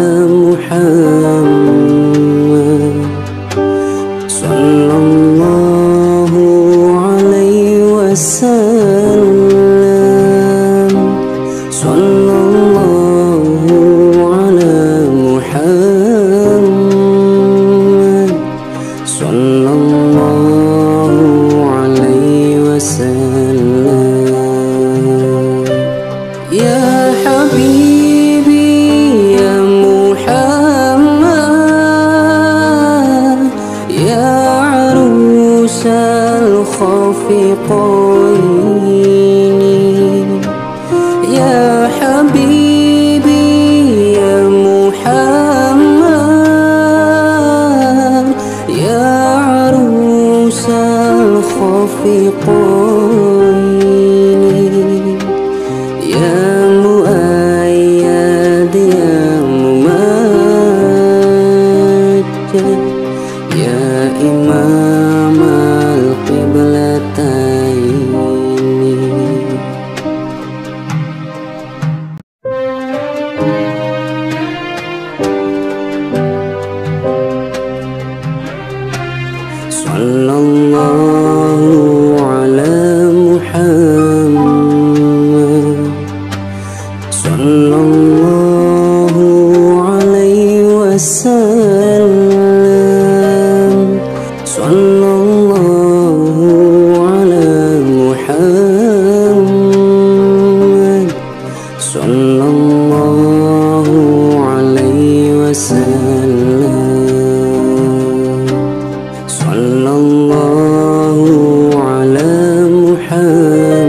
محمد صلى الله عليه وسلم صلى الله على محمد صلى الله عليه وسلم يا حبيبي يا محمد يا عروس الخافقين يا حبيبي يا محمد يا عروس الخافقين يا مؤيد يا ممجد يا إمام القبلتين صلى الله على محمد صلى الله عليه وسلم صلى الله على محمد صلى الله عليه وسلم صلى الله على محمد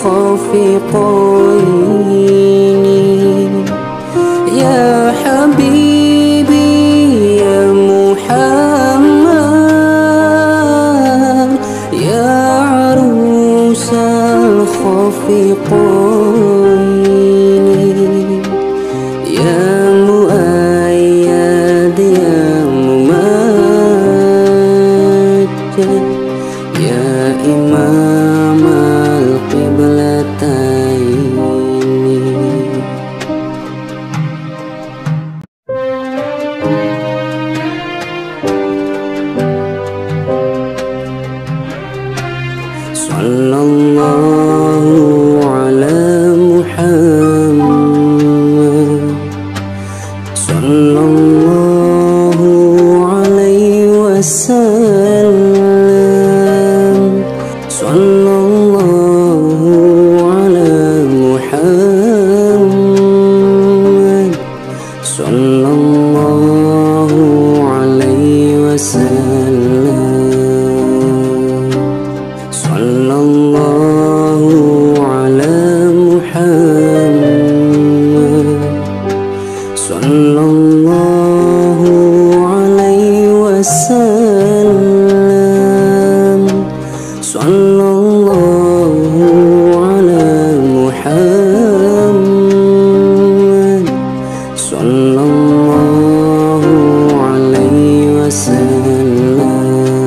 الخافقين يا حبيبي يا محمد يا عروس الخافقين يا مؤيد يا ممجد يا إمام القبلتين صلى الله على محمد صلى الله عليه وسلم صلى الله على محمد صلى الله عليه وسلم صلى الله على محمد صلى الله عليه وسلم صلى الله على محمد صلى الله عليه وسلم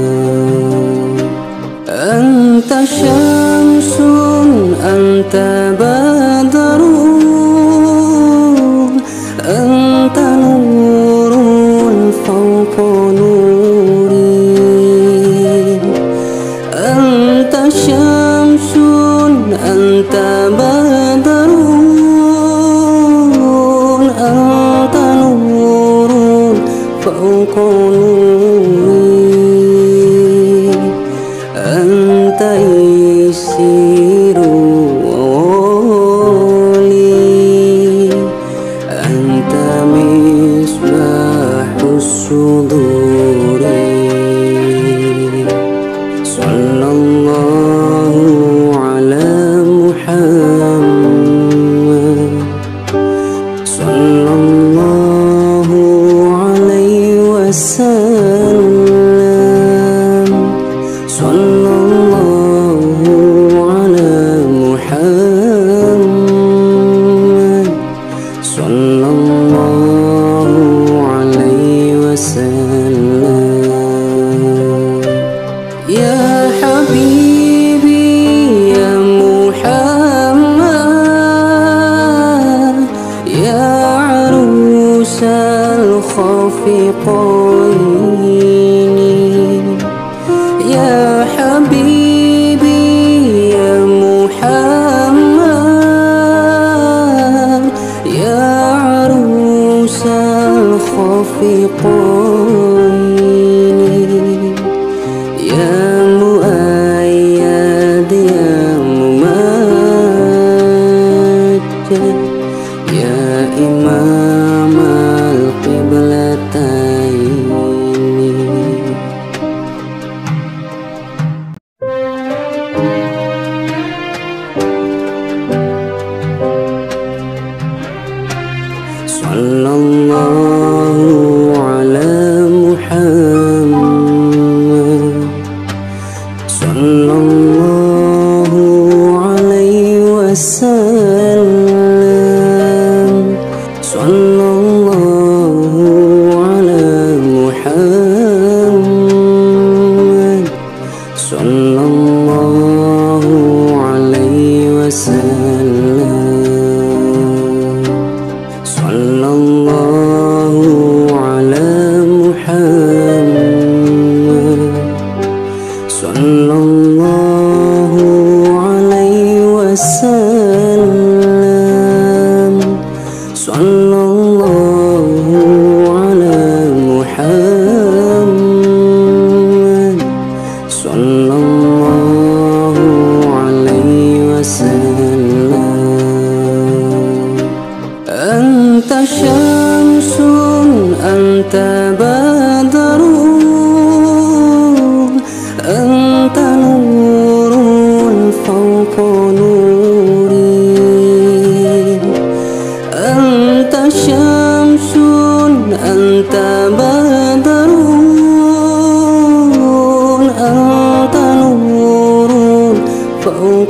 أنت شمس أنت بدر أنت نور فوق نوري أنت شمس أنت بدر أنت نور فوق نوري أنت يسير وولي أنت مصباح الصدور صلى الله على محمد صلى الله عليه وسلم صلى الله على محمد صلى الله عليه وسلم يا حبيبي يا محمد يا عروس الخافقين يا حبيبي يا محمد يا عروس الخافقين يا مؤيد يا ممجد يا إمام القبلتين صلى الله على محمد صلى الله عليه وسلم صلى الله على محمد صلى الله عليه وسلم صلى الله على محمد صلى الله عليه وسلم صلى الله على محمد صلى الله عليه وسلم أنت شمس أنت بدر أنت نور فوق نور فوق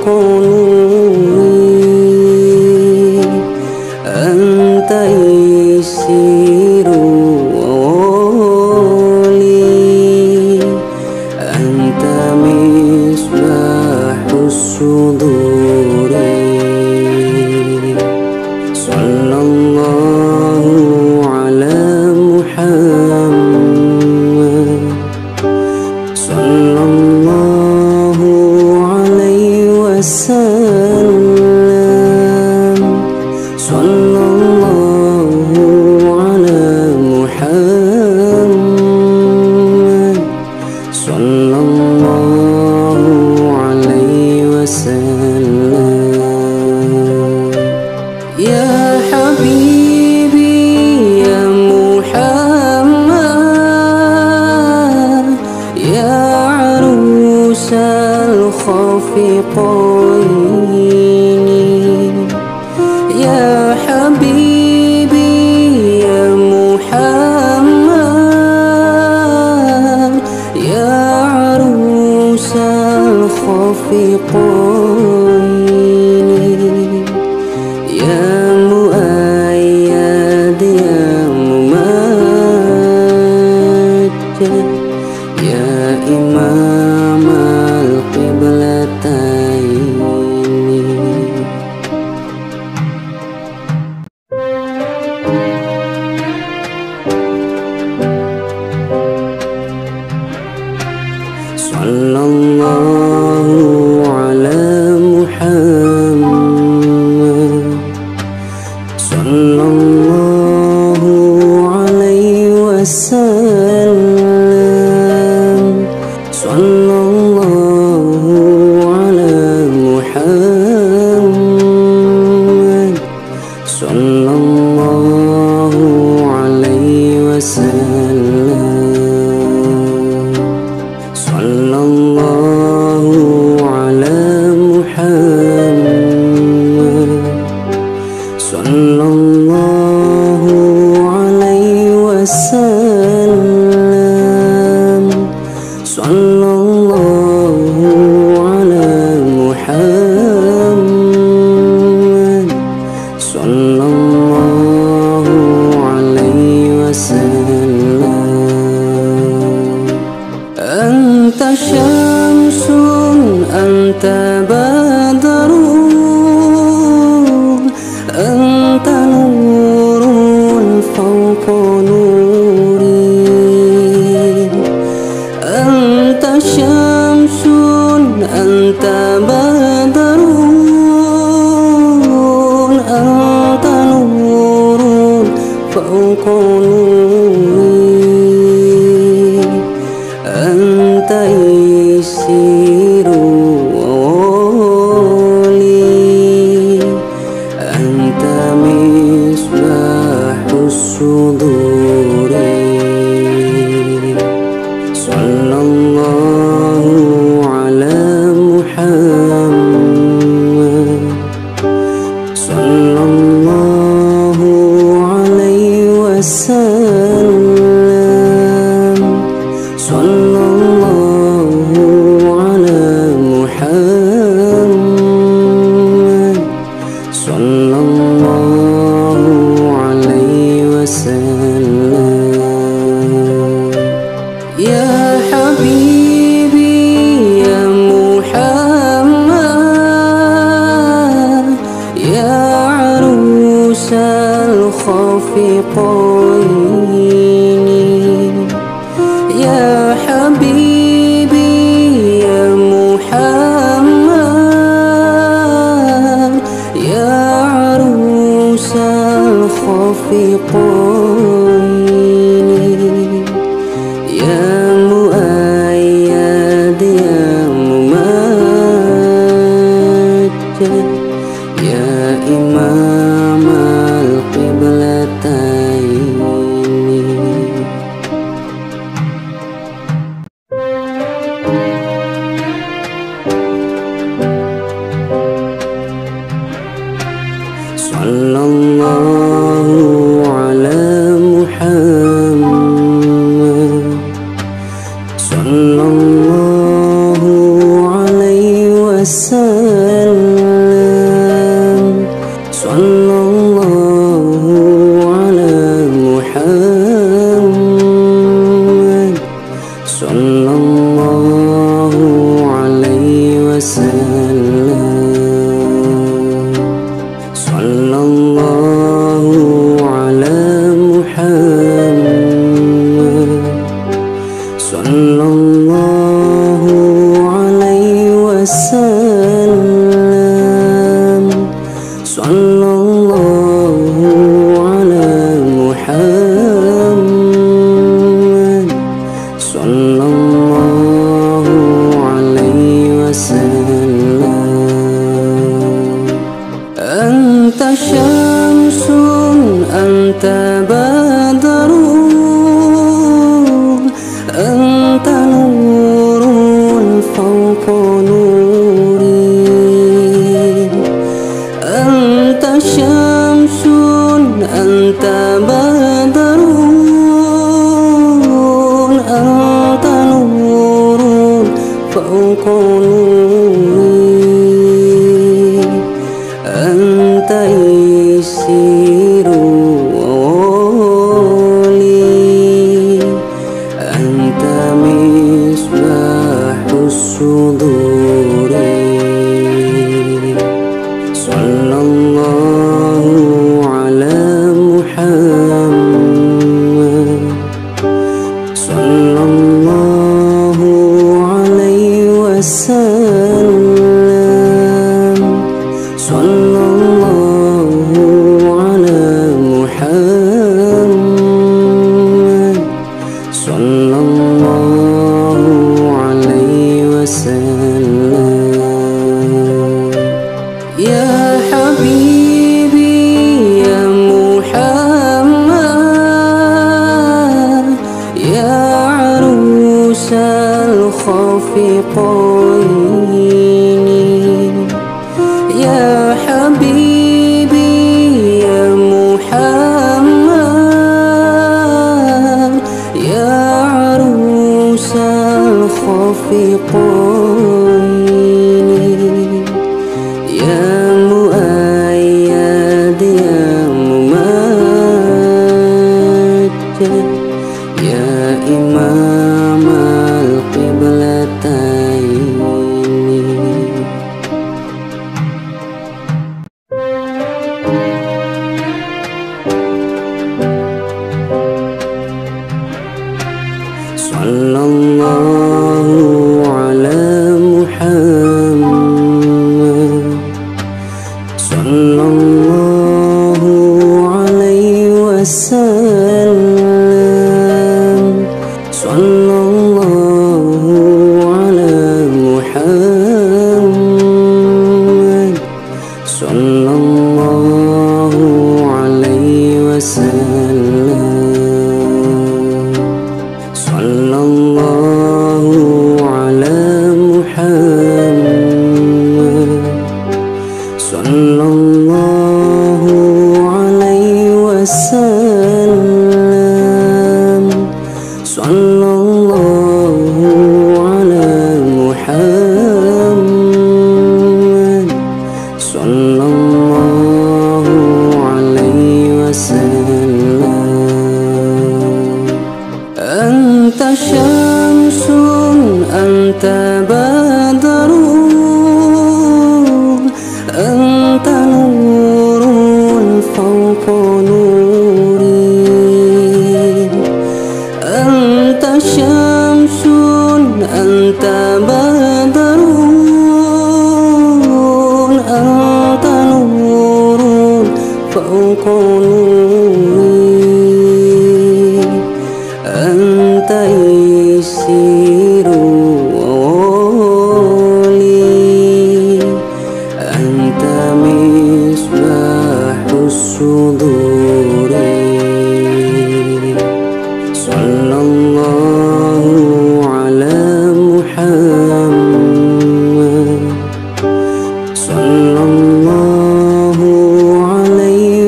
نوري أنت يسير وولي أنت مصباح الصدور صلى الله على محمد صلى الله عليه وسلم صلى الله على محمد صلى الله عليه وسلم يا حبيبي يا محمد يا عروس الخافقين يا حبيبي يا محمد يا عروس الخافقين يا مؤيد يا ممجد يا إمام القبلتين صلى الله على محمد صلى الله عليه وسلم صلى الله على محمد صلى الله عليه وسلم صلى الله على محمد صلى الله عليه وسلم صلى الله على محمد صلى الله عليه وسلم أنت شمس أنت بدر أنت نور فوق نوري أنت شمس أنت بدر أنت نور فوق نوري أنت يسير وولي أنت مصباح الصدور صلى الله على محمد صلى الله عليه وسلم صلى الله على محمد صلى الله عليه وسلم يا حبيبي يا محمد يا عروس الخافقين يا حبيبي يا محمد يا عروس الخافقين يا مؤيد يا ممجد يا إمام القبلتين صلى الله على محمد صلى الله فوق نوري أنت شمس أنت بدر أنت نور فوق نوري أنت يسير وولي أنت مصباح الصدور صلى الله على محمد صلى الله عليه وسلم صلى الله على محمد صلى الله عليه وسلم يا حبيبي يا محمد يا عروس الخافقين يا حبيبي يا محمد يا عروس الخافقين يا مؤيد يا ممجد يا إمام القبلتين صلى الله على محمد صلى الله عليه وسلم صلى الله على محمد صلى الله عليه وسلم صلى الله على محمد صلى الله عليه وسلم صلى الله على محمد صلى الله عليه وسلم أنت شمس أنت بدر أنت نور فوق نوري أنت شمس أنت بدر أنت نور فوق نوري أنت يسير وولي أنت مصباح الصدور صلى الله على محمد صلى الله عليه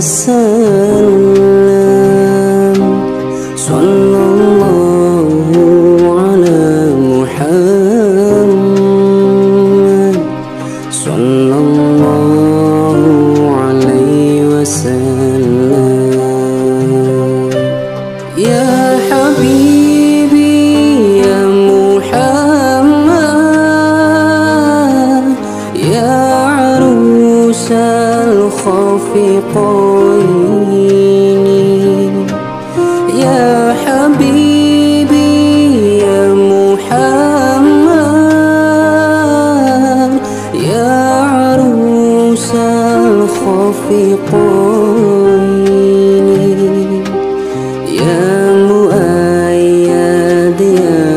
وسلم صلى الله على محمد صلى الله عليه وسلم يا حبيبي يا محمد يا عروس الخافقين يا حبيبي يا محمد يا عروس الخافقين يا مؤيد يا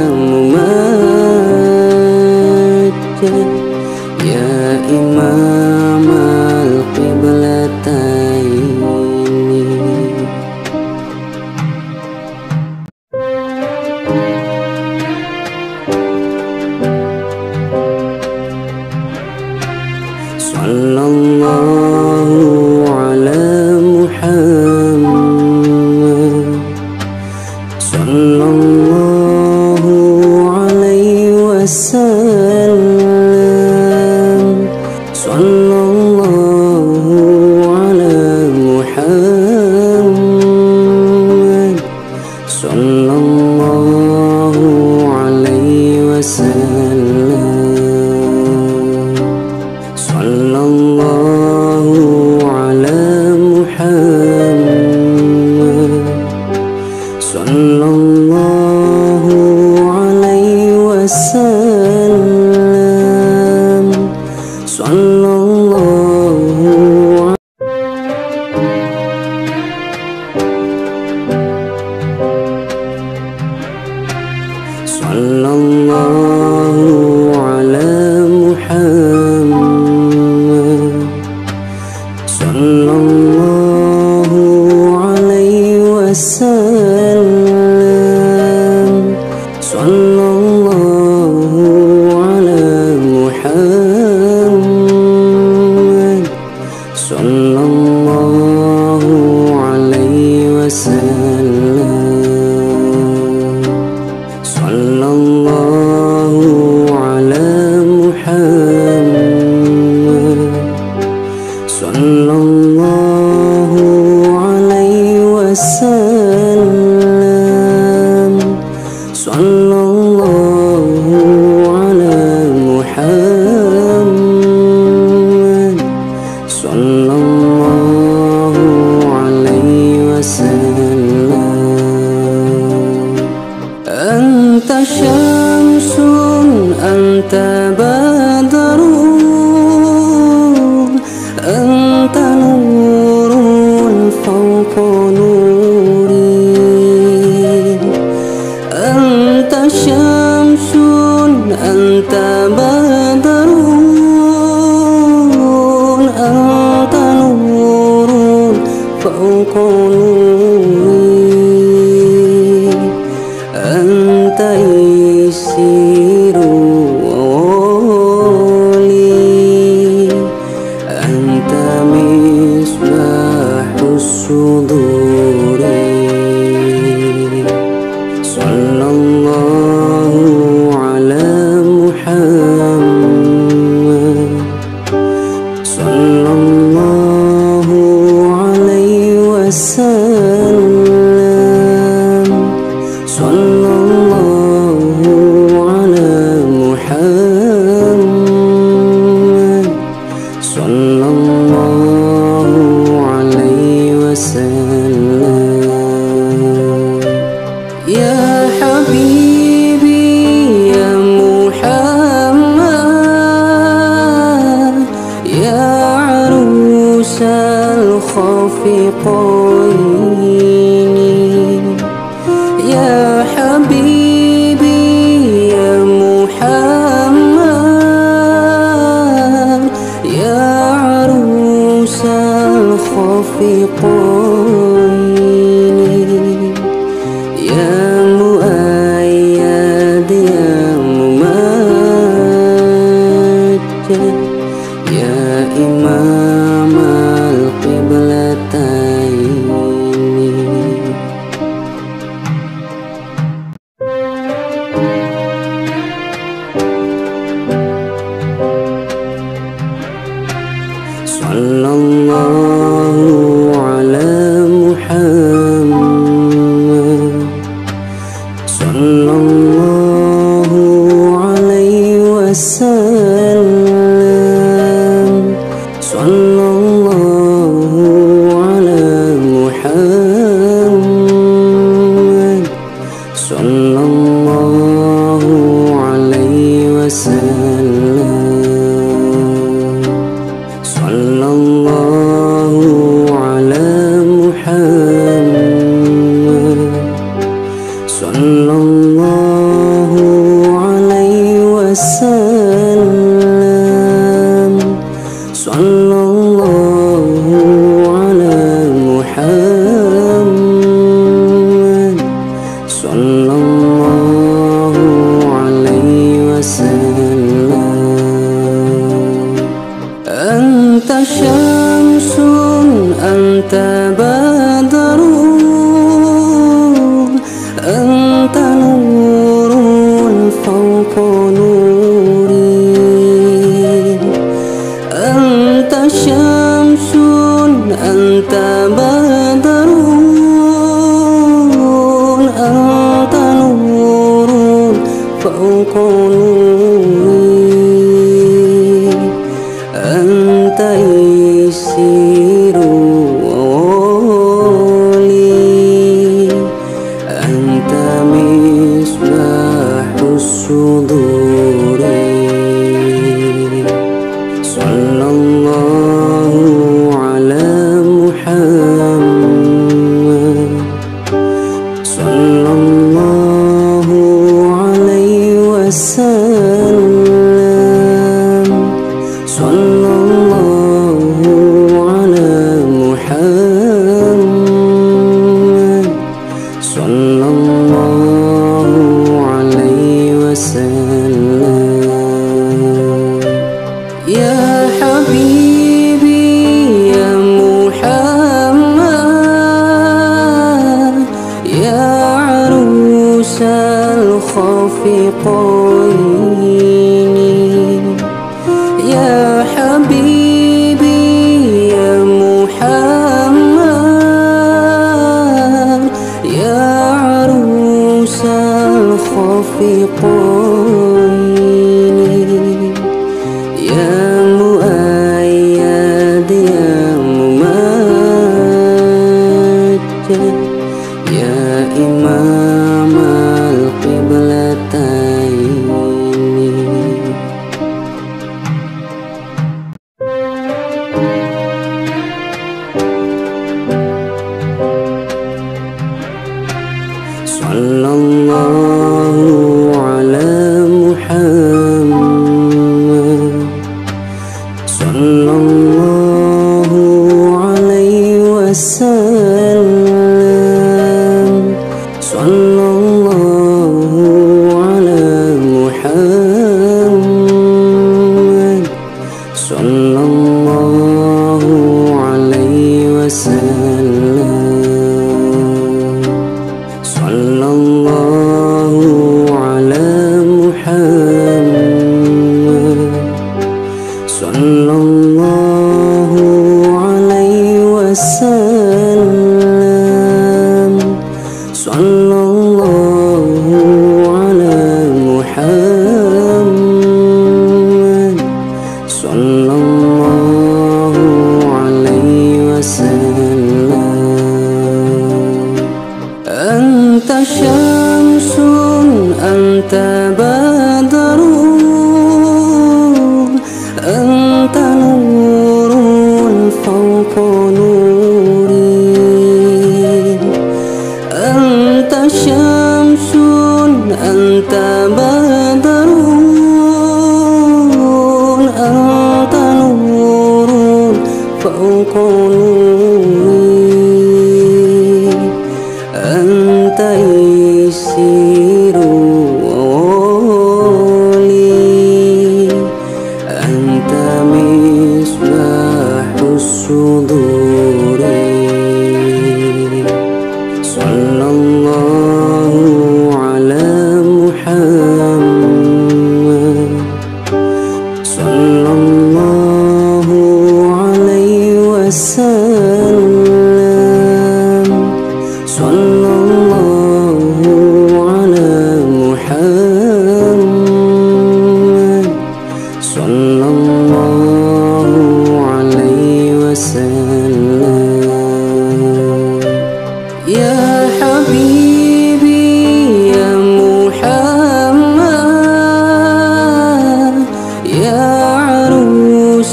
ممجد يا إمام القبلتين وسلم صلى الله على محمد صلى الله عليه وسلم صلى الله على محمد صلى الله عليه وسلم صلى الله صلى الله على محمد صلى الله عليه وسلم صلى الله على محمد صلى الله عليه وسلم صلى الله على محمد صلى الله عليه وسلم صلى الله على محمد صلى الله عليه وسلم أنت شمس أنت بدر أنت نور فوق نوري أنت شمس أنت بدر أنت نور فوق نوري أنت يسير وولي أنت مصباح الصدور صلى الله على محمد صلى الله عليه وسلم صلى الله على محمد صلى الله عليه وسلم يا حبيبي يا محمد يا عروس الخافقين يا حبيبي يا محمد يا عروس الخافقين يا مؤيد يا ممجد يا إمام القبلتين صلى الله على محمد صلى الله عليه وسلم صلى الله على محمد صلى الله عليه وسلم صلى الله على محمد صلى الله عليه وسلم صلى الله على محمد صلى الله عليه وسلم أنت شمس أنت بدر أنت نور فوق نور وسلم صلى الله على محمد صلى الله عليه وسلم يا حبيبي يا محمد يا عروس الخافقين يا حبيبي يا محمد يا عروس الخافقين يا مؤيد يا ممجد يا إمام القبلتين صلى الله على محمد صلى الله عليه وسلم صلى الله على محمد صلى الله عليه وسلم صلى الله على محمد صلى الله عليه وسلم صلى الله على محمد صلى الله عليه وسلم أنت شمس أنت بدر أنت نور فوق نوري أنت شمس أنت بدر أنت نور فوق نوري أنت يسير وولي أنت مصباح الصدور صلى الله على محمد صلى الله عليه وسلم صلى الله على محمد صلى الله عليه وسلم يا حبيبي يا محمد يا عروس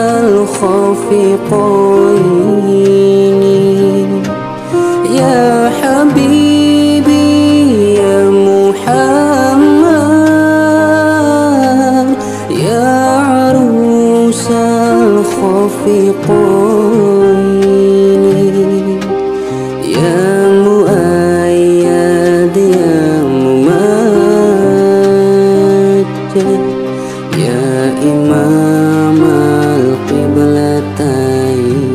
الخافقين يا حبيبي يا محمد يا عروس الخافقين يا مؤيد يا ممجد يا إمام القبلتين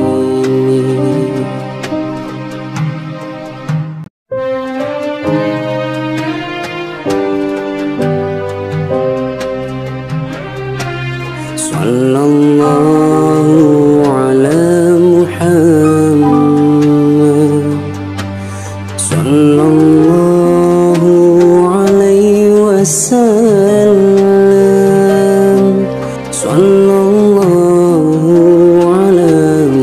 صلى الله على محمد صلى الله عليه وسلم صلى الله على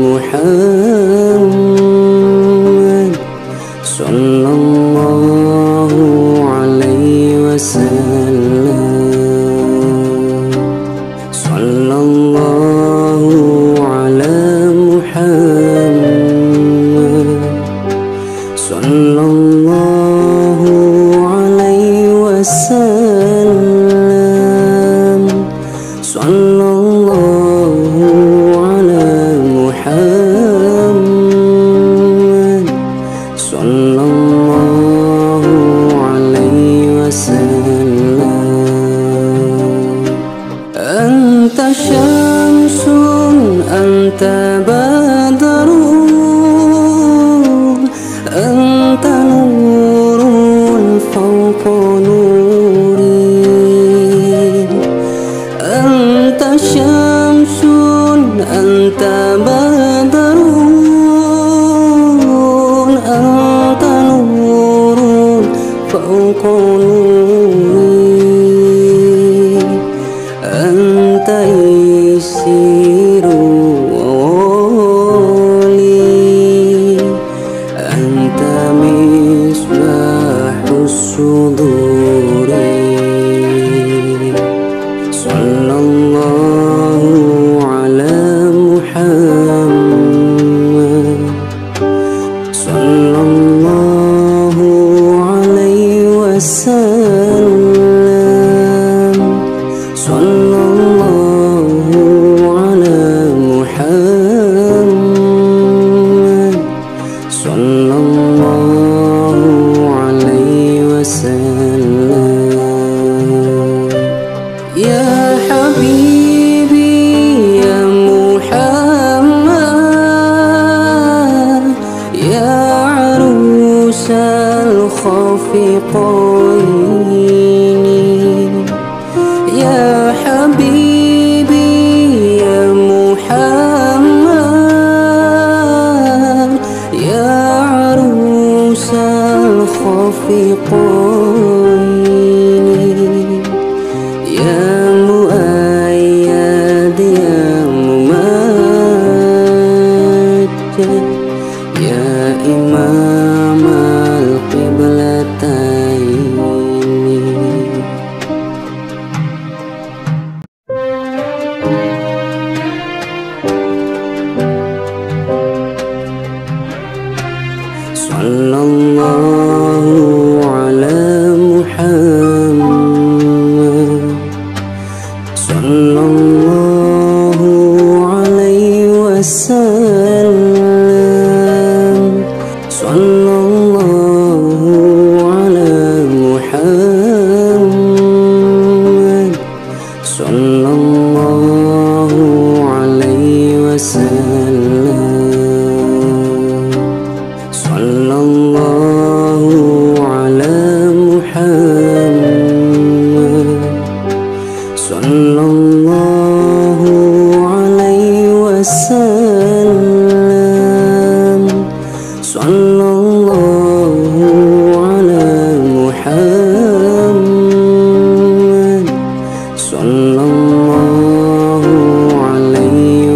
محمد صلى الله عليه وسلم صلى الله anta badarun, anta nurun fauqa nuri, anta isiru wali, anta misbahus suduri. Sallallahu ala Muhammad, sallallahu alaihi wasallam, sallallahu ala Muhammad, sallallahu alaihi wasallam. Ya Habibi ya Muhammad, ya arusal khafiqaini, ya Habibi ya Muhammad, ya arusal khafiqaini, ya muayyad ya mumajjad, ya imam al-qiblataini. Sallallahu ala Muhammad, sallallahu alaihi wasallam, sallallahu ala Muhammad, sallallahu alaihi wasallam, sallallahu ala Muhammad, sallallahu alaihi wasallam, sallallahu ala Muhammad, sallallahu alaihi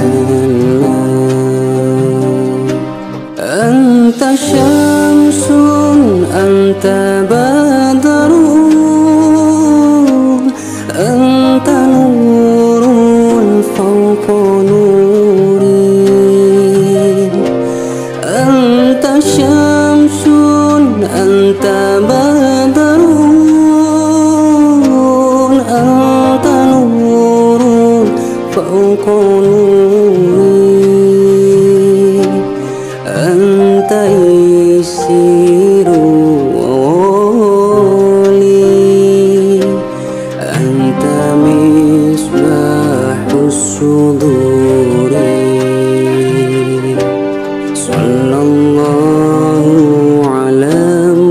wasallam. Anta syamsun, anta badarun, anta nurun fauqa nuri, anta syamsun, anta badarun, anta nurun fauqa nuri, anta isiru wali, anta misbahus suduri. Sallallahu ala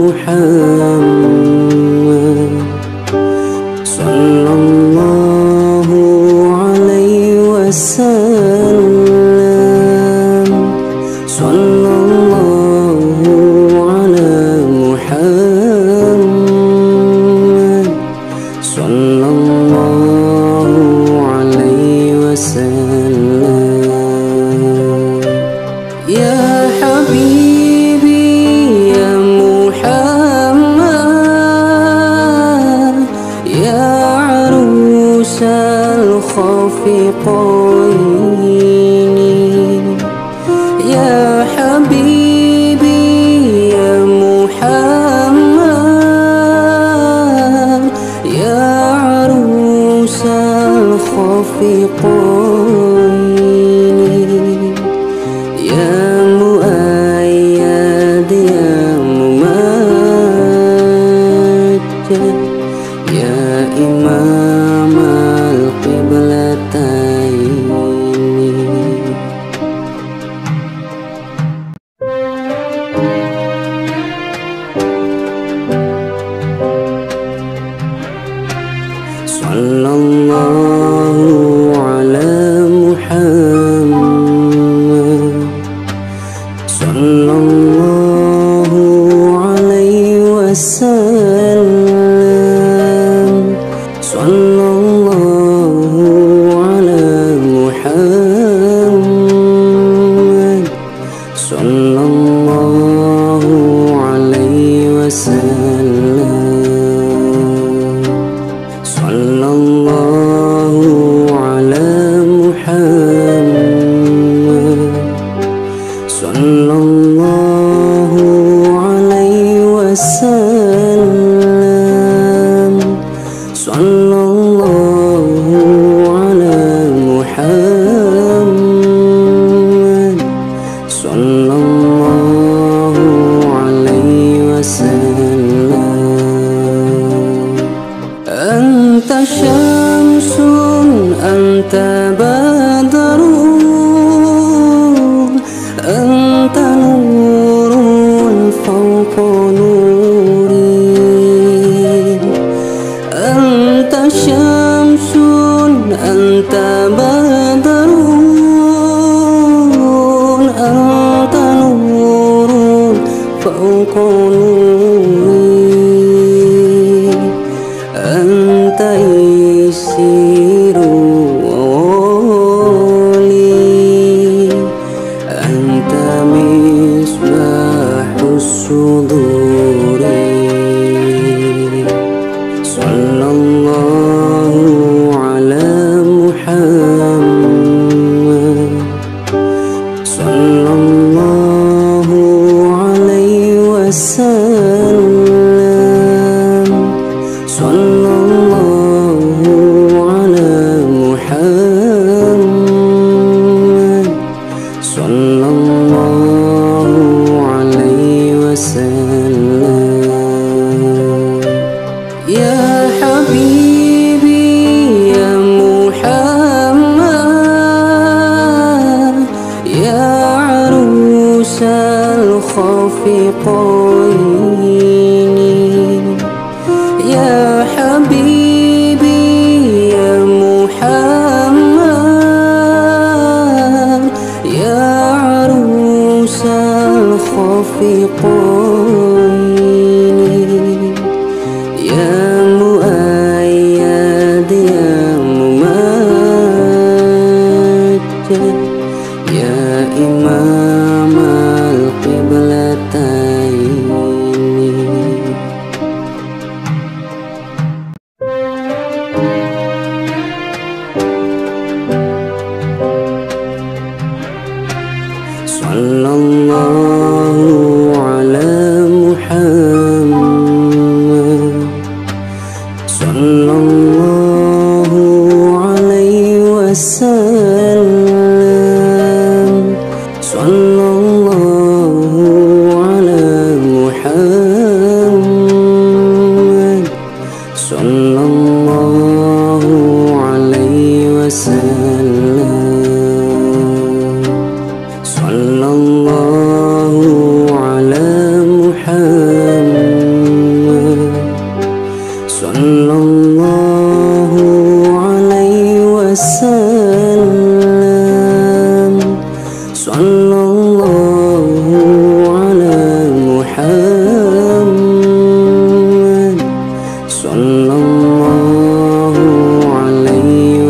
Muhammad, sallallahu alaihi wasallam, sallallahu ala Muhammad, sallallahu alaihi wasallam. Ya Habibi ya Muhammad, ya arusal khafiqaini, ya Habibi ya Muhammad, ya arusal khafiqaini, ya muayyad ya mumajjad, ya imam al-qiblataini. Sallallahu ala Muhammad, sallallahu ala Muhammad, sallallahu alaihi wasallam, sallallahu ala Muhammad, sallallahu alaihi wasallam, sallallahu ala Muhammad, sallallahu alaihi wasallam. Anta syamsun, anta badrun, anta nurun fawqa nurin. Anta syamsun, anta badrun, anta nurun fawqa nurin. Anta isiru wali, anta misbahus suduri. Sallallahu ala Muhammad, sallallahu alaihi wasallam, sallallahu ala Muhammad, sallallahu alaihi wasallam. Ya Habibi ya Muhammad, ya arusal khafiqaini. Ya Habibi ya Muhammad, ya arusal khafiqaini. Ya Muayyad ya Mumajjad, ya Imam al-Qiblataini. Sallallahu ala Muhammad, sallallahu alaihi wasallam, sallallahu ala Muhammad, sallallahu alaihi wasallam, sallallahu ala Muhammad, sallallahu alaihi wasallam, sallallahu ala Muhammad, sallallahu alaihi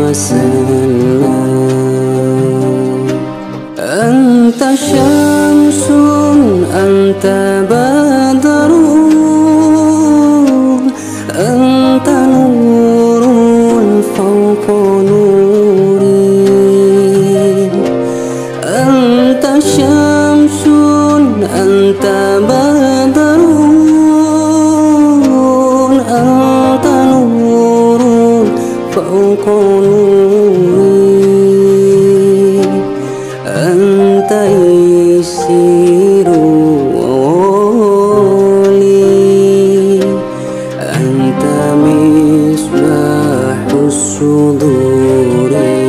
wasallam. Anta syamsun, anta badrun, anta nurun fawqa nurin. Anta syamsun, anta badrun, anta nurun fawqa nurin. Anta isiru wali, anta misbahus suduri.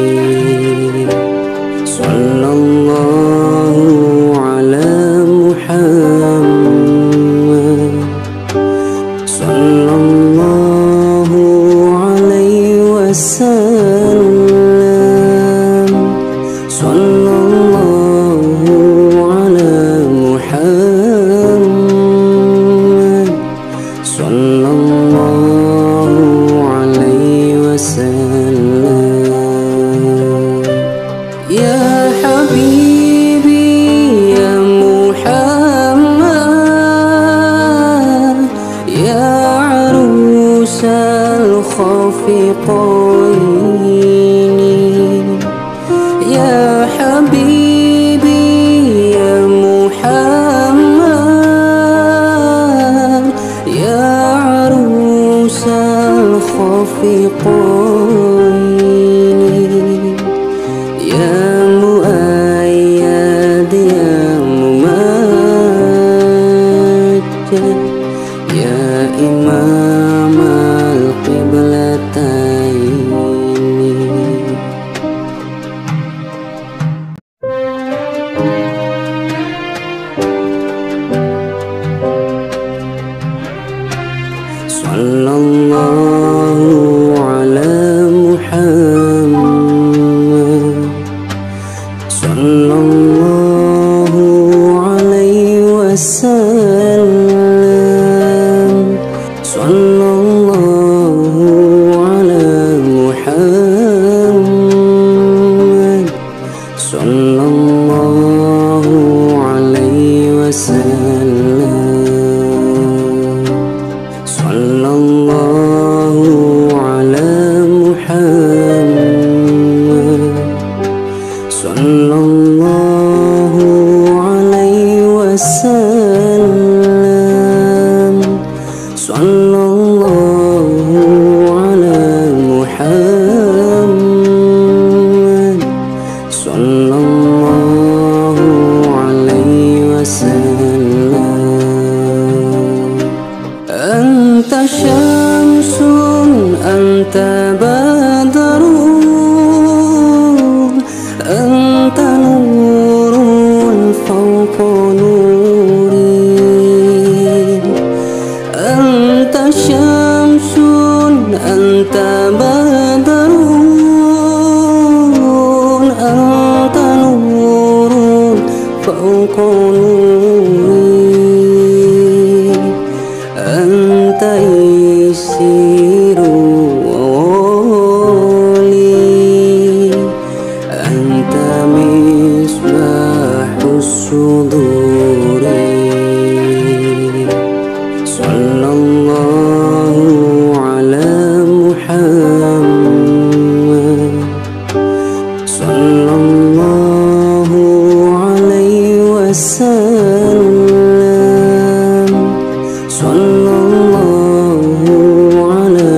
Sallallahu ala Muhammad, sallallahu alaihi wasallam, sallallahu ala Muhammad, sallallahu alaihi wasallam. وسلم يا حبيبي يا محمد يا عروس الخفقين يا حبيبي يا محمد يا عروس الخفقين يا مؤيد يا ممجد يا إمام القبلتين صلى الله على محمد صلى الله عليه وسلم صلى الله على محمد صلى الله عليه وسلم صلى الله على محمد صلى الله عليه وسلم صلى الله على محمد صلى الله عليه وسلم أنت شمس أنت بدر أنت نور فوق نوري أنت شمس أنت بدر أنت نور فوق نوري أنت يسير وولي أنت مصباح الصدور صلى الله على محمد صلى الله عليه وسلم صلى الله على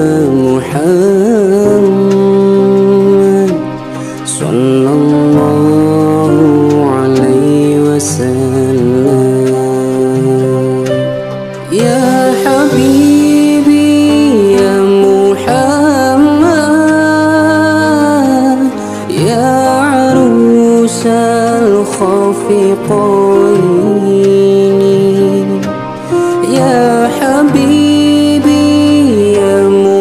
محمد صلى الله عليه وسلم يا حبيبي يا محمد يا عروس الخفقين يا حبيبي يا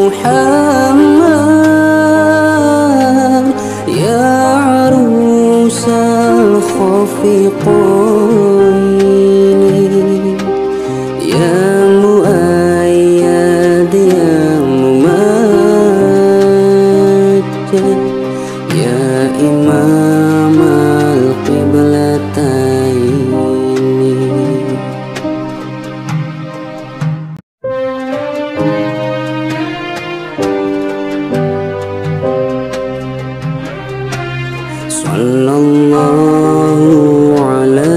محمد يا عروس الخفقين يا مؤيد يا ممجد يا إمام القبلتين صلى الله على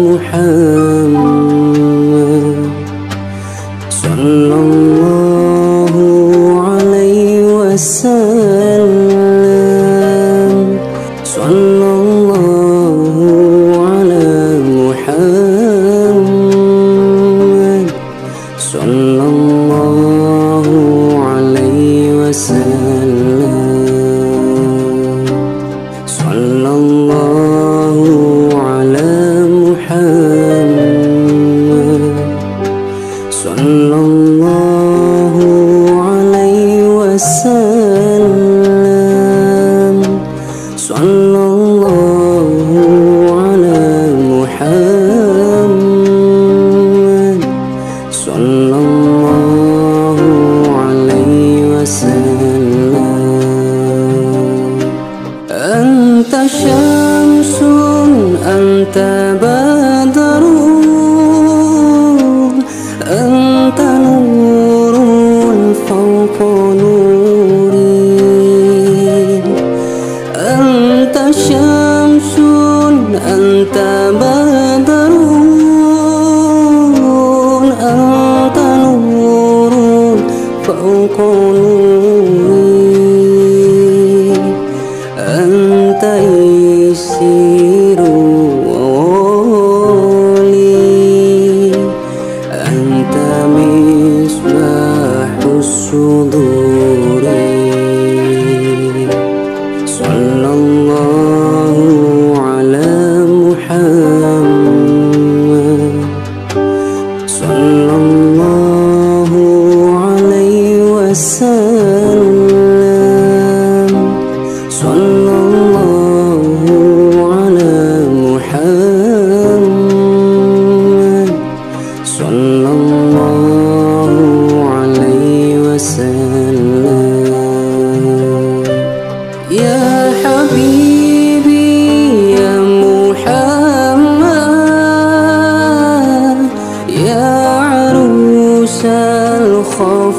محمد صلى الله عليه وسلم صلى الله على محمد صلى الله عليه وسلم صلى الله على محمد صلى الله عليه وسلم صلى الله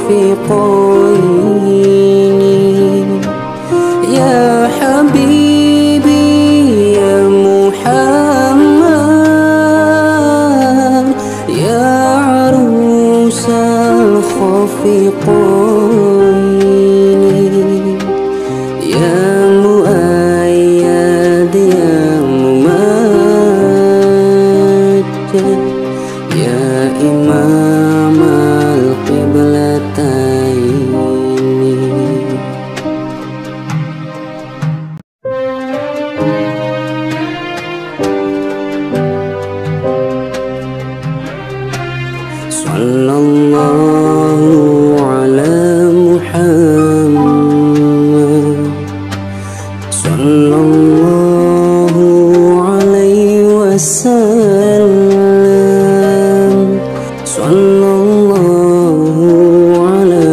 الخافقين يا حبيبي يا محمد يا عروس الخافقين يا مؤيد يا ممجد يا إمام القبلتين صلى الله على محمد صلى الله عليه وسلم صلى الله على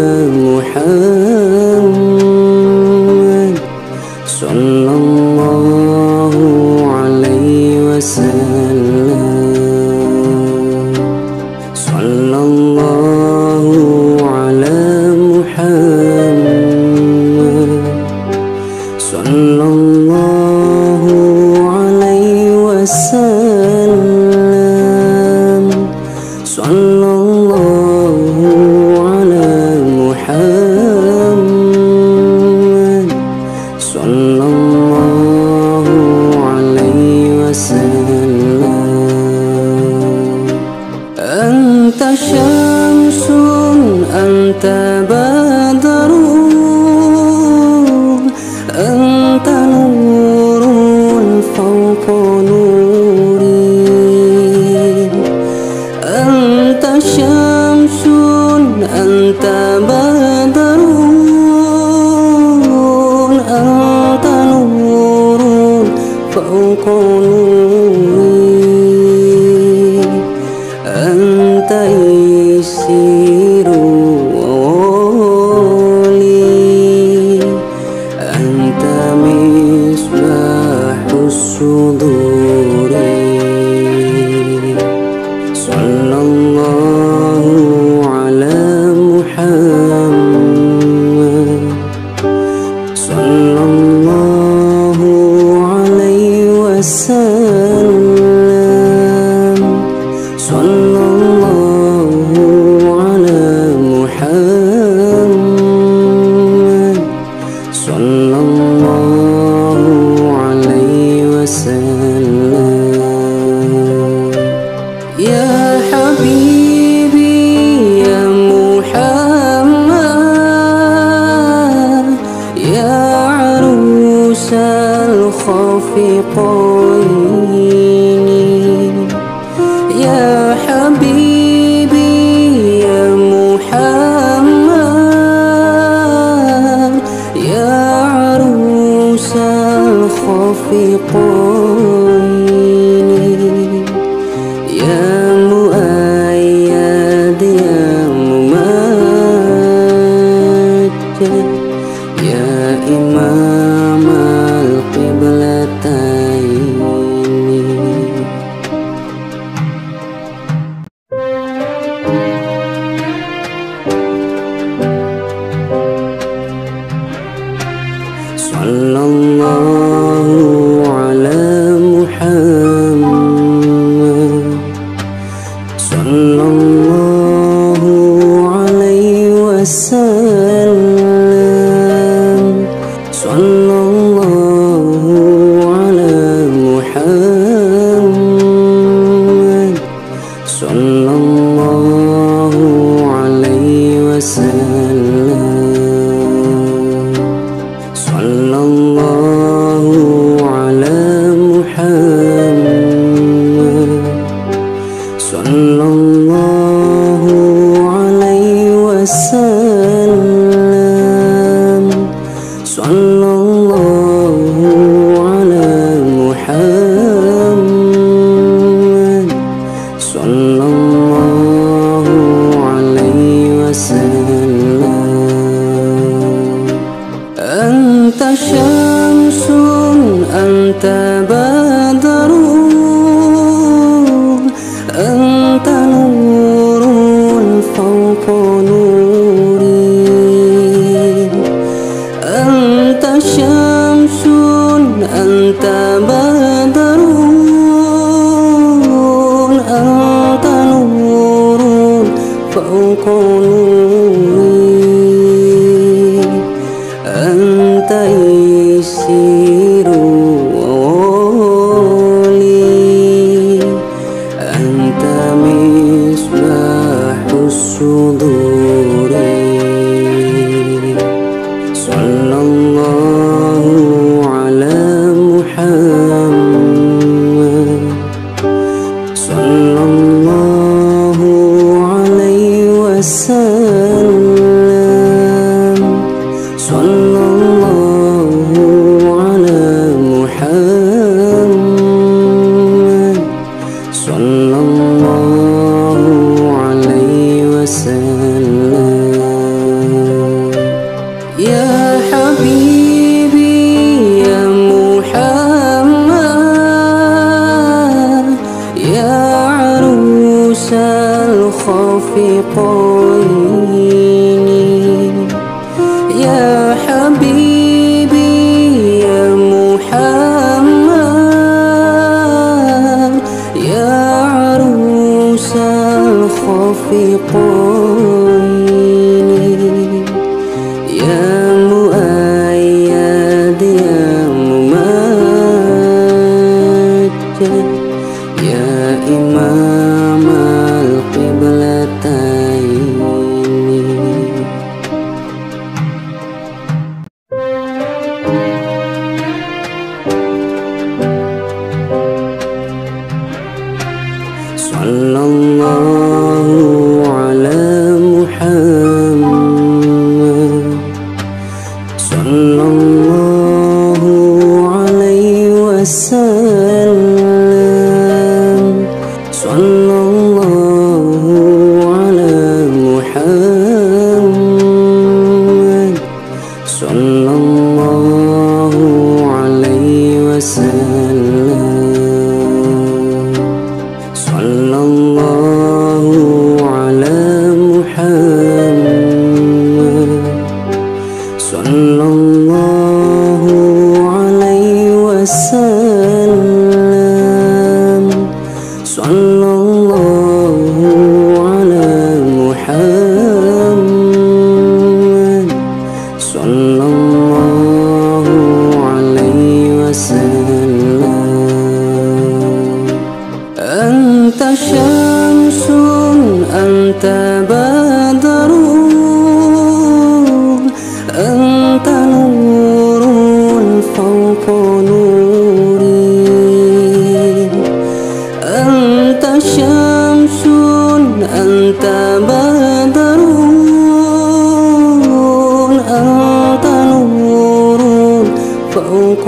محمد صلى الله عليه وسلم صلى الله على محمد صلى الله عليه وسلم صلى الله على محمد صلى الله عليه وسلم أنت شمس أنت بدر أنت نور فوق نوري أنت شمس أنت بدر أنت نور فوق نوري أنت يسير وولي أنت مصباح الصدور صلى الله على محمد صلى الله عليه وسلم صلى الله على محمد صلى الله عليه وسلم يا حبيبي يا محمد يا عروس الخافقين يا حبيبي يا محمد يا عروس الخافقين يا مؤيد يا ممجد يا إمام القبلتين صلى الله على محمد صلى الله عليه وسلم صلى الله على محمد صلى الله عليه وسلم صلى الله على محمد صلى الله عليه وسلم صلى الله على محمد صلى الله عليه وسلم أنت شمس أنت بدر أنت نور فوق نوري أنت بدر أنت نور فوق نوري أنت يسير وولي أنت مصباح الصدور صلى الله على محمد صلى الله عليه وسلم صلى الله على محمد صلى الله عليه وسلم يا حبيبي يا محمد يا عروس الخفقين يا حبيبي يا محمد يا عروس الخفقين يا مؤيد يا ممجد يا إمام القبلتين صلى الله على محمد صلى الله عليه وسلم صلى الله على محمد صلى الله عليه وسلم صلى الله على محمد صلى الله عليه وسلم صلى الله على محمد صلى الله عليه وسلم أنت شمس أنت بدر أنت نور فوق نوري أنت شمس أنت بدر أنت نور فوق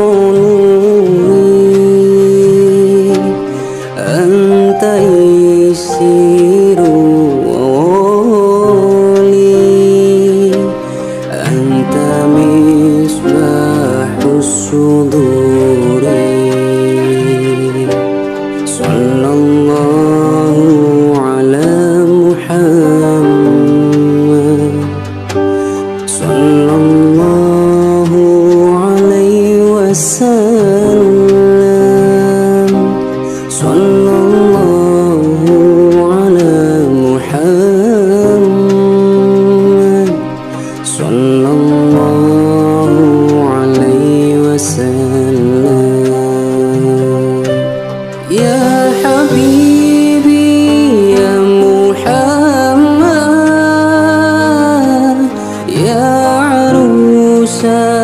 نوري أنت يسير وولي أنت مصباح الصدور صلى الله على محمد صلى الله عليه وسلم صلى الله على محمد صلى الله عليه وسلم يا حبيبي يا محمد يا عروس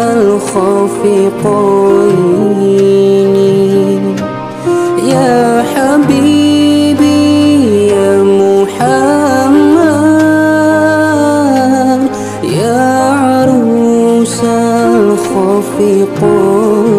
الخفقين يا حبيبي يا محمد يا عروس الخفقين